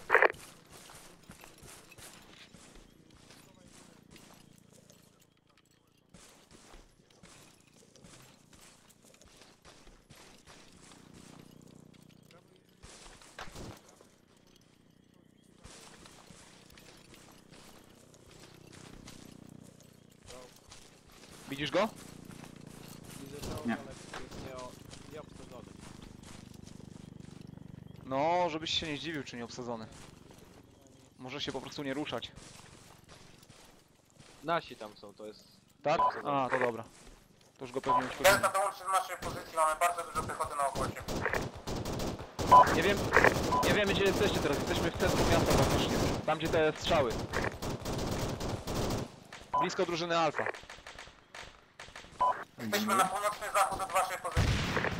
Widzisz go? Nie. No, żebyś się nie zdziwił, czy nie obsadzony. Może się po prostu nie ruszać. Nasi tam są, to jest... Tak? A, to dobra. To już go pewnie Delta, uszkodzimy. dołącz do naszej pozycji, mamy bardzo dużo piechoty na okolicy. Nie wiem, nie wiemy gdzie jesteście teraz, jesteśmy w centrum miasta praktycznie. Tam gdzie te strzały. Blisko drużyny Alfa. Jesteśmy na północny zachód od waszej pozycji.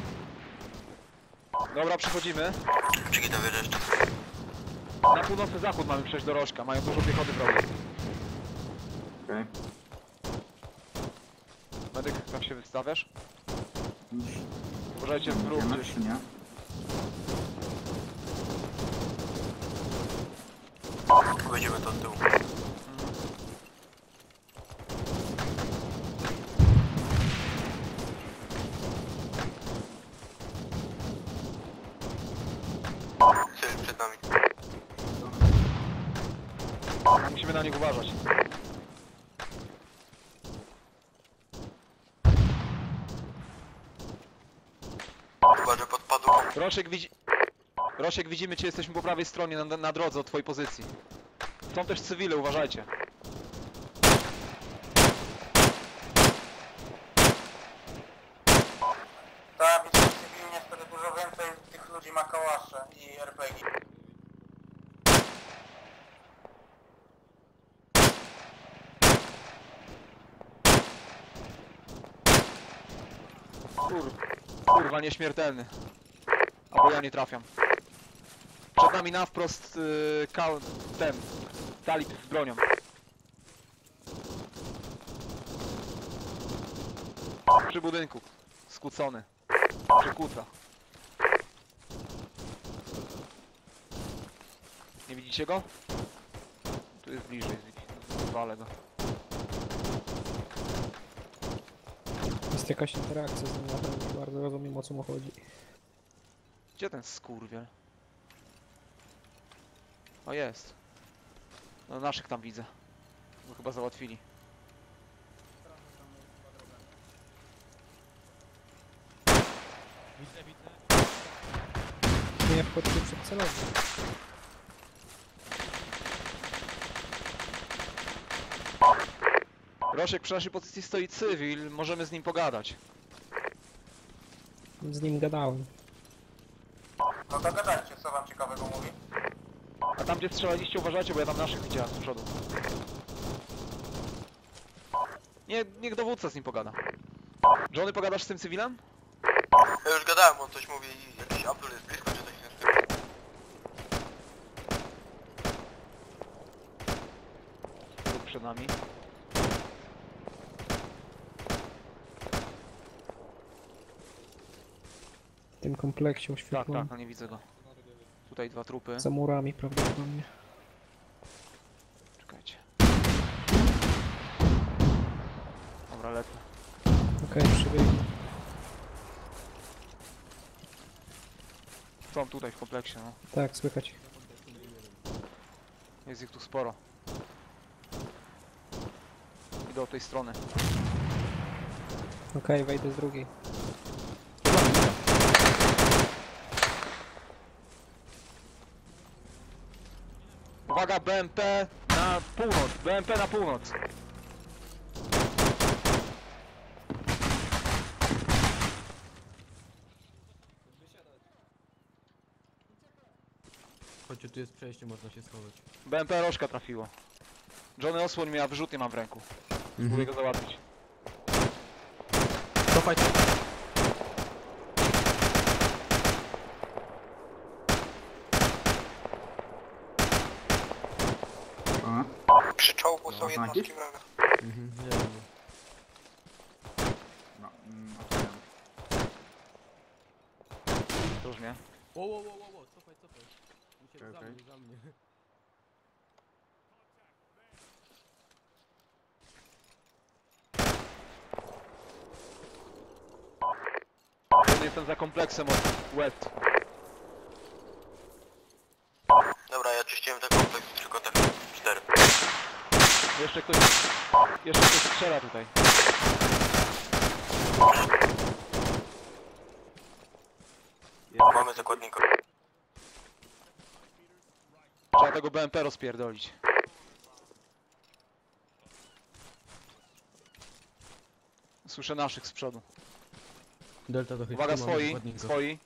Dobra, przechodzimy. Czeki to wiesz jeszcze. Na północny zachód mamy przejść do Rożka, mają dużo piechoty w rogu. Okej. Medyk, tam się wystawiasz? Już Uważajcie w wróg. wiemy, czy nie? Wejdziemy to od tyłu. Cel przed nami. Musimy na nich uważać. Chyba, że pod paduchą. Rosiek widzi... Rosiek, widzimy cię, jesteśmy po prawej stronie, na, na drodze od twojej pozycji. Są też cywile, uważajcie. Tak, widzimy cywilnie, wtedy dużo więcej tych ludzi ma kałasze i er pe gie. Kur... Kurwa, nieśmiertelny. Albo ja nie trafiam. Przed nami na wprost yy, kal... ten... talib z bronią. Przy budynku. Skłócony. Przykuca. Nie widzicie go? Tu jest bliżej. Zwalę go. Jest jakaś interakcja z nim, ale nie bardzo rozumiem, o co mu chodzi. Gdzie ten skurwiel? O, jest. No naszych tam widzę. Go chyba załatwili. Widzę, widzę. Nie wchodźcie przed celownią. Rosiek, przy naszej pozycji stoi cywil, możemy z nim pogadać. Z nim gadałem. No to gadajcie, co wam ciekawego mówi. A tam gdzie strzelaliście, uważajcie, bo ja tam naszych widziałem z przodu. Nie, niech dowódca z nim pogada. Johnny, pogadasz z tym cywilem? Ja już gadałem, on coś mówi, jakiś Abdul jest blisko, czy coś nie z tym. Tu przed nami. kompleksie Tak, oświetlonym. tak, no nie widzę go. Tutaj dwa trupy. Za murami prawdopodobnie. Czekajcie. Dobra, lecę. Okej, okay, przybiegnę. Są tutaj w kompleksie, no. Tak, słychać. Jest ich tu sporo. Idę od tej strony. Okej, okay, wejdę z drugiej. Uwaga, B M P na północ! B M P na północ! Chodźcie, tu jest przejście, można się schować. B M P rożka trafiło. Johnny osłoń mnie, a wyrzutnie mam w ręku. Spróbuję go załatwić. Cofajcie! Przy czołgu są jednostki wroga. Mhm, nie wiem. No, mm, otwieram. Różnie. Wo, wo, wo, wo, wo, cofaj, cofaj. Musicie Okej, za okej. mnie, za mnie. Ja jestem za kompleksem od wet. Dobra, ja czyściłem ten kompleks, tylko tak cztery. Jeszcze ktoś... Jeszcze ktoś strzela tutaj. Mamy zakładnika. Trzeba tego B M P rozpierdolić. Słyszę naszych z przodu. Delta do chyba. Uwaga, swoi, swoi.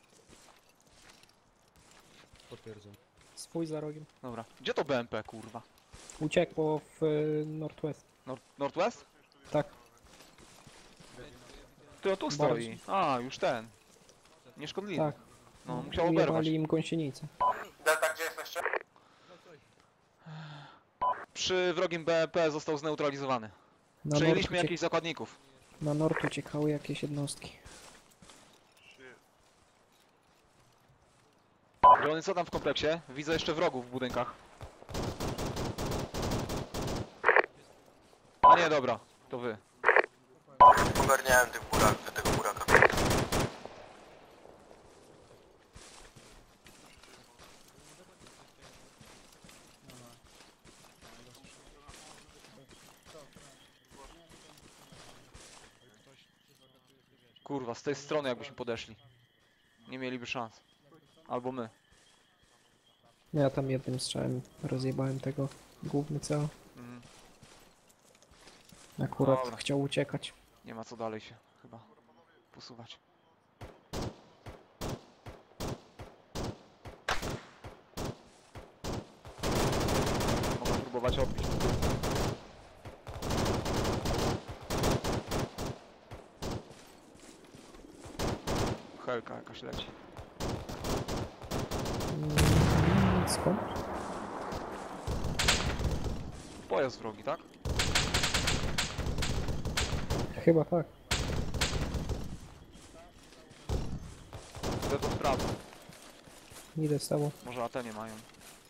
Potwierdzam. Swój za rogiem. Dobra. Gdzie to B M P, kurwa? Uciekło w y, Northwest. Nord Northwest? Tak. Ty, o tu stoi. A, już ten. Nieszkodliwy. Tak. No, musiał oberwać. Ujebali im gąsienicę. Delta, gdzie jesteście? Przy wrogim B M P został zneutralizowany. Na Przejęliśmy nord jakichś zakładników. Na nord uciekały jakieś jednostki. Johnny, co tam w kompleksie? Widzę jeszcze wrogów w budynkach. A nie, dobra. To wy. Ogarniałem tych burak, tego buraka. Kurwa, z tej strony jakbyśmy podeszli. Nie mieliby szans. Albo my. Ja tam jednym strzałem rozjebałem tego główny cel. Mhm. Akurat Dobra. chciał uciekać. Nie ma co dalej się chyba posuwać. Mogę próbować odbić. Helka jakaś leci. Mm, skąd? Pojazd wrogi, tak? Chyba tak. Chcę to sprawdzę. Idę z tobą. Może A T nie mają.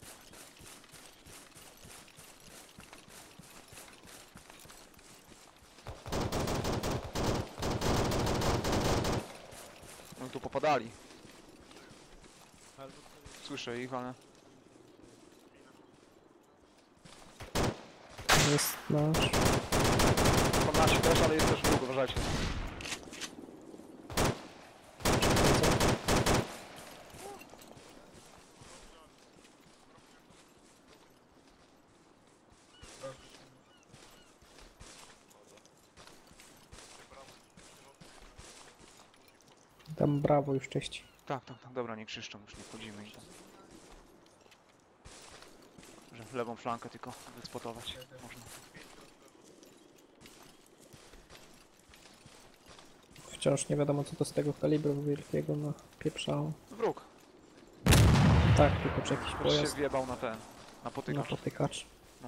No tu popadali. Słyszę ich, ale... Jest nasz. Są nasi też, ale jest też długo, uważajcie. Tam brawo już czyści. Tak, tak, tak, dobra, nie krzyczą, już nie wchodzimy i tam. Że w lewą flankę tylko wyspotować można. Wciąż nie wiadomo co to z tego kalibru wielkiego napieprzało. Wróg. Tak, tylko czy jakiś Ktoś się pojazd wjebał na ten, na na potykacz. potykacz. No.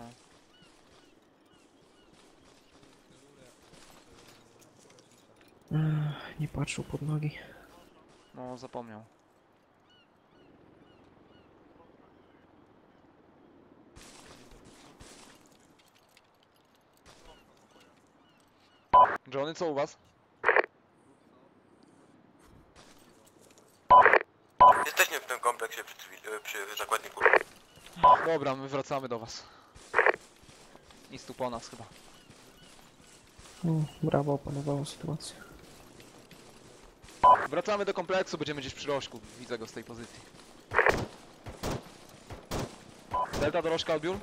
Ech, nie patrzył pod nogi. No, zapomniał. Johnny, co u was? Jesteśmy w tym kompleksie przy, cywil- przy zakładniku. Dobra, my wracamy do was. Nic tu po nas chyba. Mm, brawo, opanowała sytuację. Wracamy do kompleksu, będziemy gdzieś przy rożku. Widzę go z tej pozycji. Delta, dorożka, odbiór?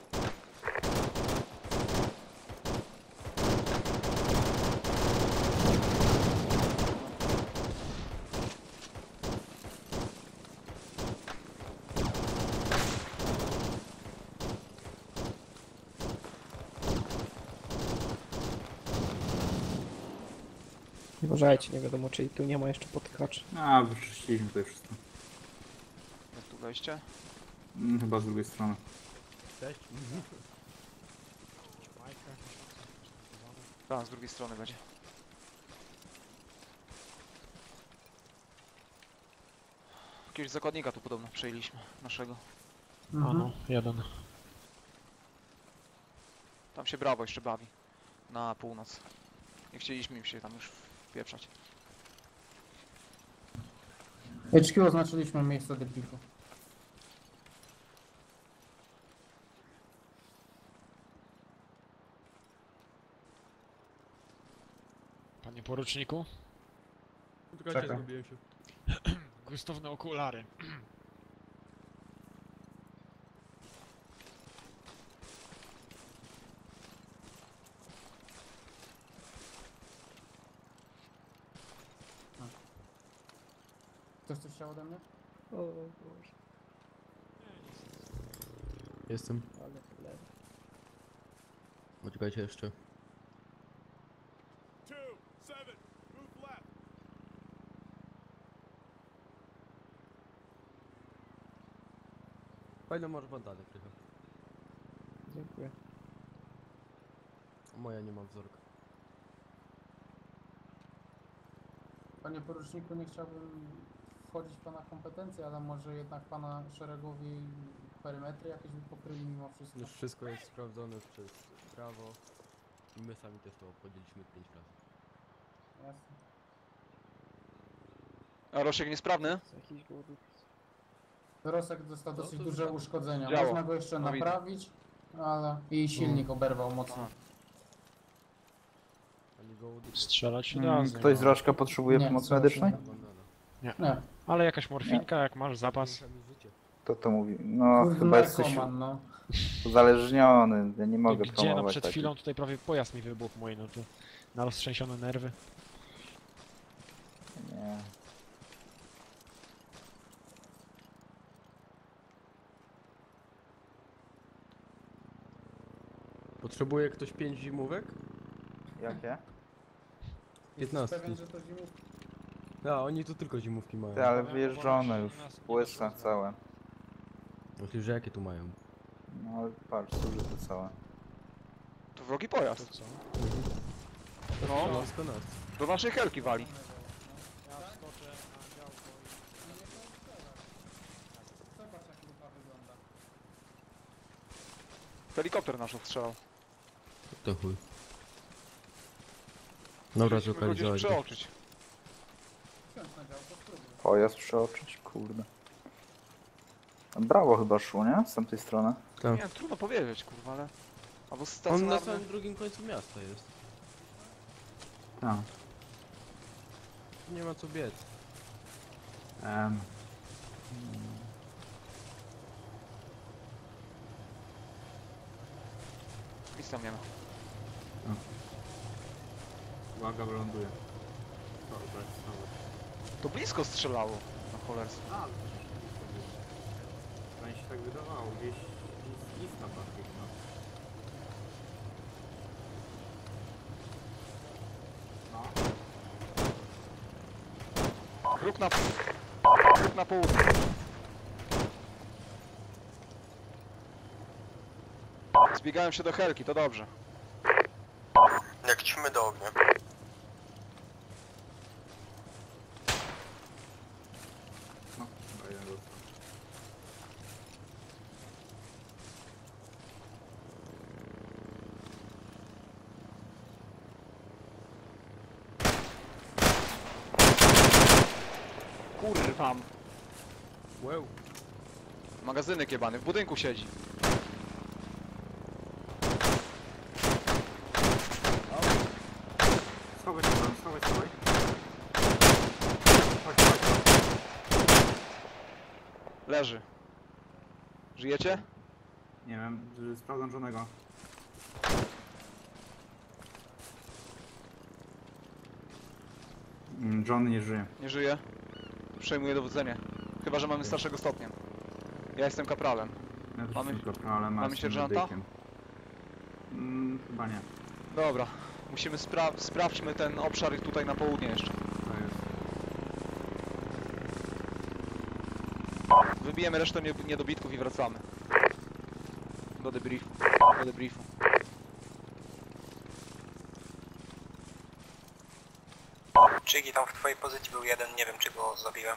Uważajcie, nie wiadomo czy tu nie ma jeszcze podkaczy. A, wyczyściliśmy tutaj wszystko. Jest tu wejście? Mm, chyba z drugiej strony. Cześć. Tak, z drugiej strony będzie. Jakiegoś zakładnika tu podobno przejęliśmy, naszego. A no, jeden. Tam się Brawo jeszcze bawi. Na północ. Nie chcieliśmy im się tam już wpieprzać. H Q oznaczyliśmy miejsce debrifu. Panie poruczniku? Czekajcie, Czekaj. zgubiłem się. Gustowne okulary. Ktoś coś chciał ode mnie? O Boże. Jestem. Ale cholera. Poczekajcie jeszcze. Fajno masz bandadę, Krycha. Dziękuję. Moja nie ma wzorka. Panie poruczniku, nie chciałbym wchodzić w pana kompetencje, ale może jednak pana szeregowi perymetry jakieś by pokryli mimo wszystko. Już wszystko jest sprawdzone przez prawo. I my sami też to obchodziliśmy pięć razy. Jasne. A Rosiek niesprawny? Jakiś głodów. Rosek dostał No, dosyć to duże już- uszkodzenia. Działa. Można go jeszcze No widzę. naprawić, ale i silnik oberwał mocno. Ani gołody. Strzelać się Mm, da. z ktoś niego. z Rożka potrzebuje Nie, pomocy proszę. medycznej? Nie. Nie, Ale jakaś morfinka, jak masz zapas. Zwiększa mi życie. Kto to mówi? No, kurde, chyba jesteś narkoman, no. uzależniony. Ja nie To mogę gdzie? No promować przed takich. chwilą tutaj prawie pojazd mi wybuchł mój, no tu. Na roztrzęsione nerwy. Nie. Potrzebuje ktoś pięć zimówek? Jakie? piętnaście. Pewien, że to zimówki. A, oni tu tylko zimówki mają. Ty, ale wyjeżdżone już, błysa całe. Myślisz, że jakie tu mają? No ale patrz, zużyte całe. To wrogi pojazd. To co? No, Strzelansko nas. do naszej helki wali. Ja wskoczę na działko Zobacz jak lupa wygląda. Helikopter nasz odstrzelał. To chuj. Dobra, Musimy go gdzieś zlokalizować. go. przeoczyć. Wsiądź na działko, spróbuj. Pojazd przeoczyć, kurde. Brawo chyba szło, nie? Z tamtej strony. Tak. Nie wiem, trudno powiedzieć, kurwa, ale... Albo On na stacjonarny... samym drugim końcu miasta jest. Tak. Nie ma co biec. Um. Nic tam nie ma. Uwaga, wyląduje. To blisko strzelało. Na cholerstwo. To mi się tak wydawało, gdzieś z lista bardziej. No. Kruk na... Kruk na południe. Zbiegałem się do helki, to dobrze. Jak ćmy do ognia. Tam. Wow. Magazynek jebany, w budynku siedzi. Schowaj się tam, schowaj, schowaj. Chodź, chodź. Leży. Żyjecie? Nie wiem, że sprawdzam żonego. Mm, John nie żyje. Nie żyje. Przejmuję dowodzenie. Chyba, że mamy starszego stopnia. Ja jestem kapralem. Ja też Mamy- tylko ale mamy sierżanta? Mm, chyba nie. Dobra. Musimy spra sprawdźmy ten obszar tutaj na południe jeszcze. To jest. Wybijemy resztę nie niedobitków i wracamy. Do debriefu. Do debriefu. Czygi tam w twojej pozycji był jeden, nie wiem czy go zabiłem.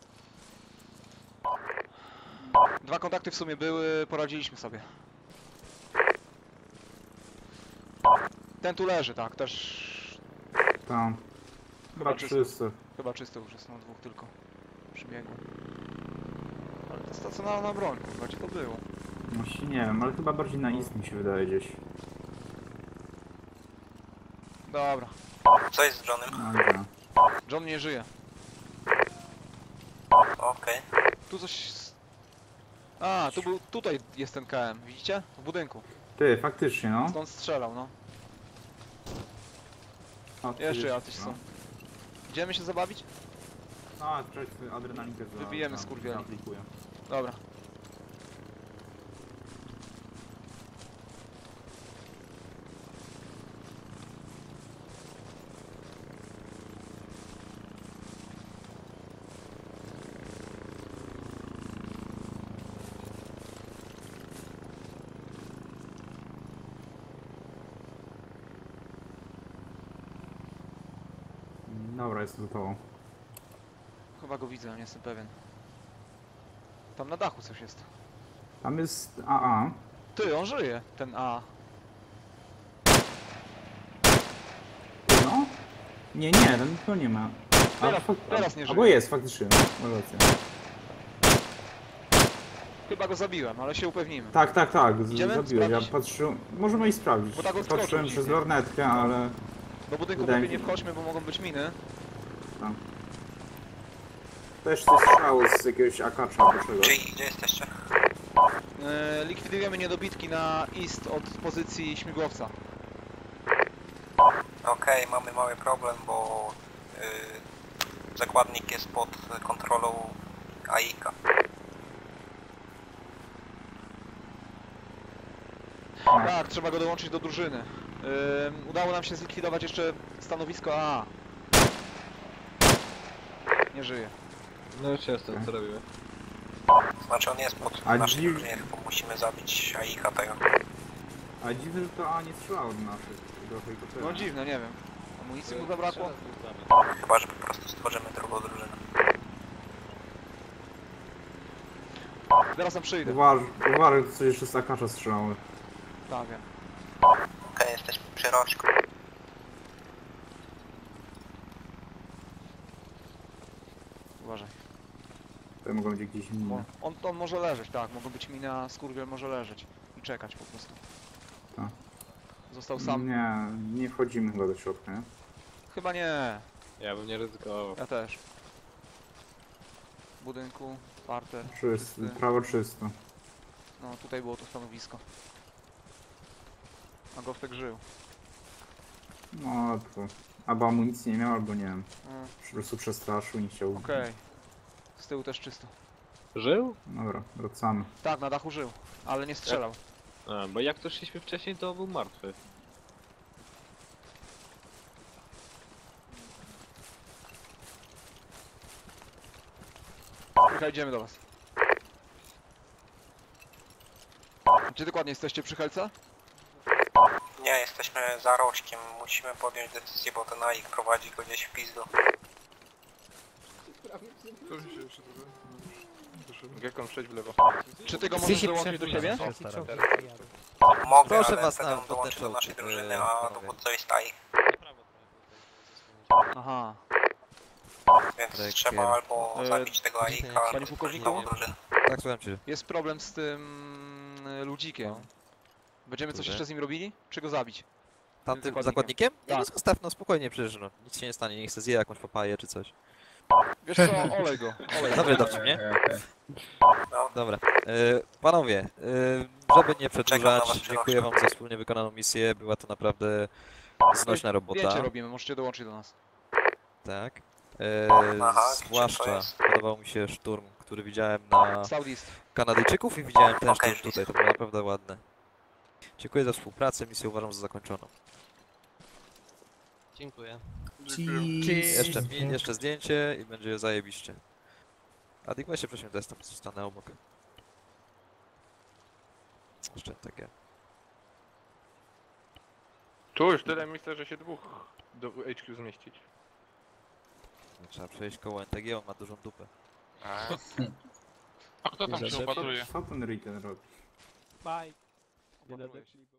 Dwa kontakty w sumie były, poradziliśmy sobie. Ten tu leży, tak, też... Tam. Chyba czysty. Chyba czysty już jest, no dwóch tylko. Przybiegło. Ale to stacjonarna broń, kurwa, gdzie to było? Właśnie nie wiem, ale chyba bardziej na ist mi się wydaje gdzieś. Dobra. Co jest z Johnem? No idzie. John nie żyje. Okej. Tu coś... s- A, tu był, tutaj jest ten K M, widzicie? W budynku. Ty, faktycznie no. Stąd strzelał, no. O, tu Jeszcze jest, jacyś no. są. Idziemy się zabawić? A, czekaj, sobie adrenalinkę za... Wybijemy za- skurwieli. zaaplikuję. Dobra. Dobra, jest za tobą. Chyba go widzę, nie jestem pewien. Tam na dachu coś jest. Tam jest A A. Ty, on żyje, ten A. No? Nie, nie, ten to nie ma. A, Teraz- fak- teraz nie Albo żyje. jest, faktycznie, no, ma rację. Chyba go zabiłem, ale się upewnimy. Tak, tak, tak, z- Idziemy? zabiłem. Ja Sprawdzić? patrzyłem, możemy i sprawdzić. Bo tak odskoczył Patrzyłem dziwnie. przez lornetkę, ale... Do budynku Wydaje lepiej mi nie się- wchodźmy, bo mogą być miny. Też coś strzało z jakiegoś akacza albo czegoś. Czygi, gdzie jesteście? E, likwidujemy niedobitki na east od pozycji śmigłowca. Okej, mamy mały problem, bo y, zakładnik jest pod kontrolą A I K. Tak, trzeba go dołączyć do drużyny. Ym, udało nam się zlikwidować jeszcze stanowisko A A. Nie żyje. No już jestem, co robimy? Znaczy on jest pod A naszym dziw- drużynie, tylko musimy zabić A I K tego. A dziwne, że to A nie strzelało do naszych, do helikoptera. No dziwne, nie wiem. Amunicji mu zabrakło? Chyba, że po prostu stworzymy drugą drużynę. Zaraz tam przyjdę. Uważ, uważaj, coś jeszcze z akacza strzelały. Tak, wiem. Okej, jesteśmy przy roczku. Uważaj. To mogą być jakieś Bo inne. on, on może leżeć, tak. Mogą być miny, a skurwiel może leżeć. I czekać po prostu. Tak. Został sam. Nie, nie wchodzimy chyba do środka, nie? Chyba nie. Ja bym nie ryzykował. Ja też. W budynku, parter. Czysty, czysty. prawo czysto. No tutaj było to stanowisko. A Gostek żył. No to... Albo amunicji nie miał, albo nie wiem. Mm. Po prostu przestraszył, nie chciał... Okej. Z tyłu też czysto. Żył? Dobra, wracamy. Tak, na dachu żył, ale nie strzelał. A, bo jak to szliśmy wcześniej, to był martwy. Czekaj, idziemy do was. Gdzie dokładnie jesteście, przy helce? Nie, jesteśmy za roczkiem. Musimy podjąć decyzję, bo ten A I K prowadzi go gdzieś w pizdu. Gekon, przejdź w lewo. Czy ty go możesz dołączyć do siebie? Mogę, Proszę ale was będę na dołączył do naszej poteczkę, drużyny, e, a panowie. dowódca jest A I K. Aha. Więc Trzeba albo E, zabić tego Aika, Panie albo pułkowniku? całą drużynę. Tak, słucham cię. Jest problem z tym e, ludzikiem. Będziemy coś Który? jeszcze z nim robili? Czy go zabić? Tamtym Zakładnikiem. zakładnikiem? Nie, no Tak. zostaw, no spokojnie, przecież no, nic się nie stanie, niech se zje jakąś papaję czy coś. Wiesz co, olej go. Olej go. Dobry dowcip, nie? Dobra. E, panowie, e, żeby nie przedłużać, dziękuję wam za wspólnie wykonaną misję, była to naprawdę znośna robota. Zdjęcie robimy, możecie dołączyć do nas. Tak. E, Aha, gdzie to zwłaszcza jest? podobał mi się szturm, który widziałem na Southeast. Kanadyjczyków i widziałem ten Okej, szturm tutaj, to było naprawdę ładne. Dziękuję za współpracę, misję uważam za zakończoną. Dziękuję. Jeszcze, mi- jeszcze zdjęcie i będzie zajebiście. Adik, weź się prześmiej destem, stanę obok. Jeszcze takie. Tu już tyle miejsca, że się dwóch do H Q zmieścić. No, trzeba przejść koło N T G, on ma dużą dupę. A, A kto tam się opatruje? Co ten Riken robi? Bye.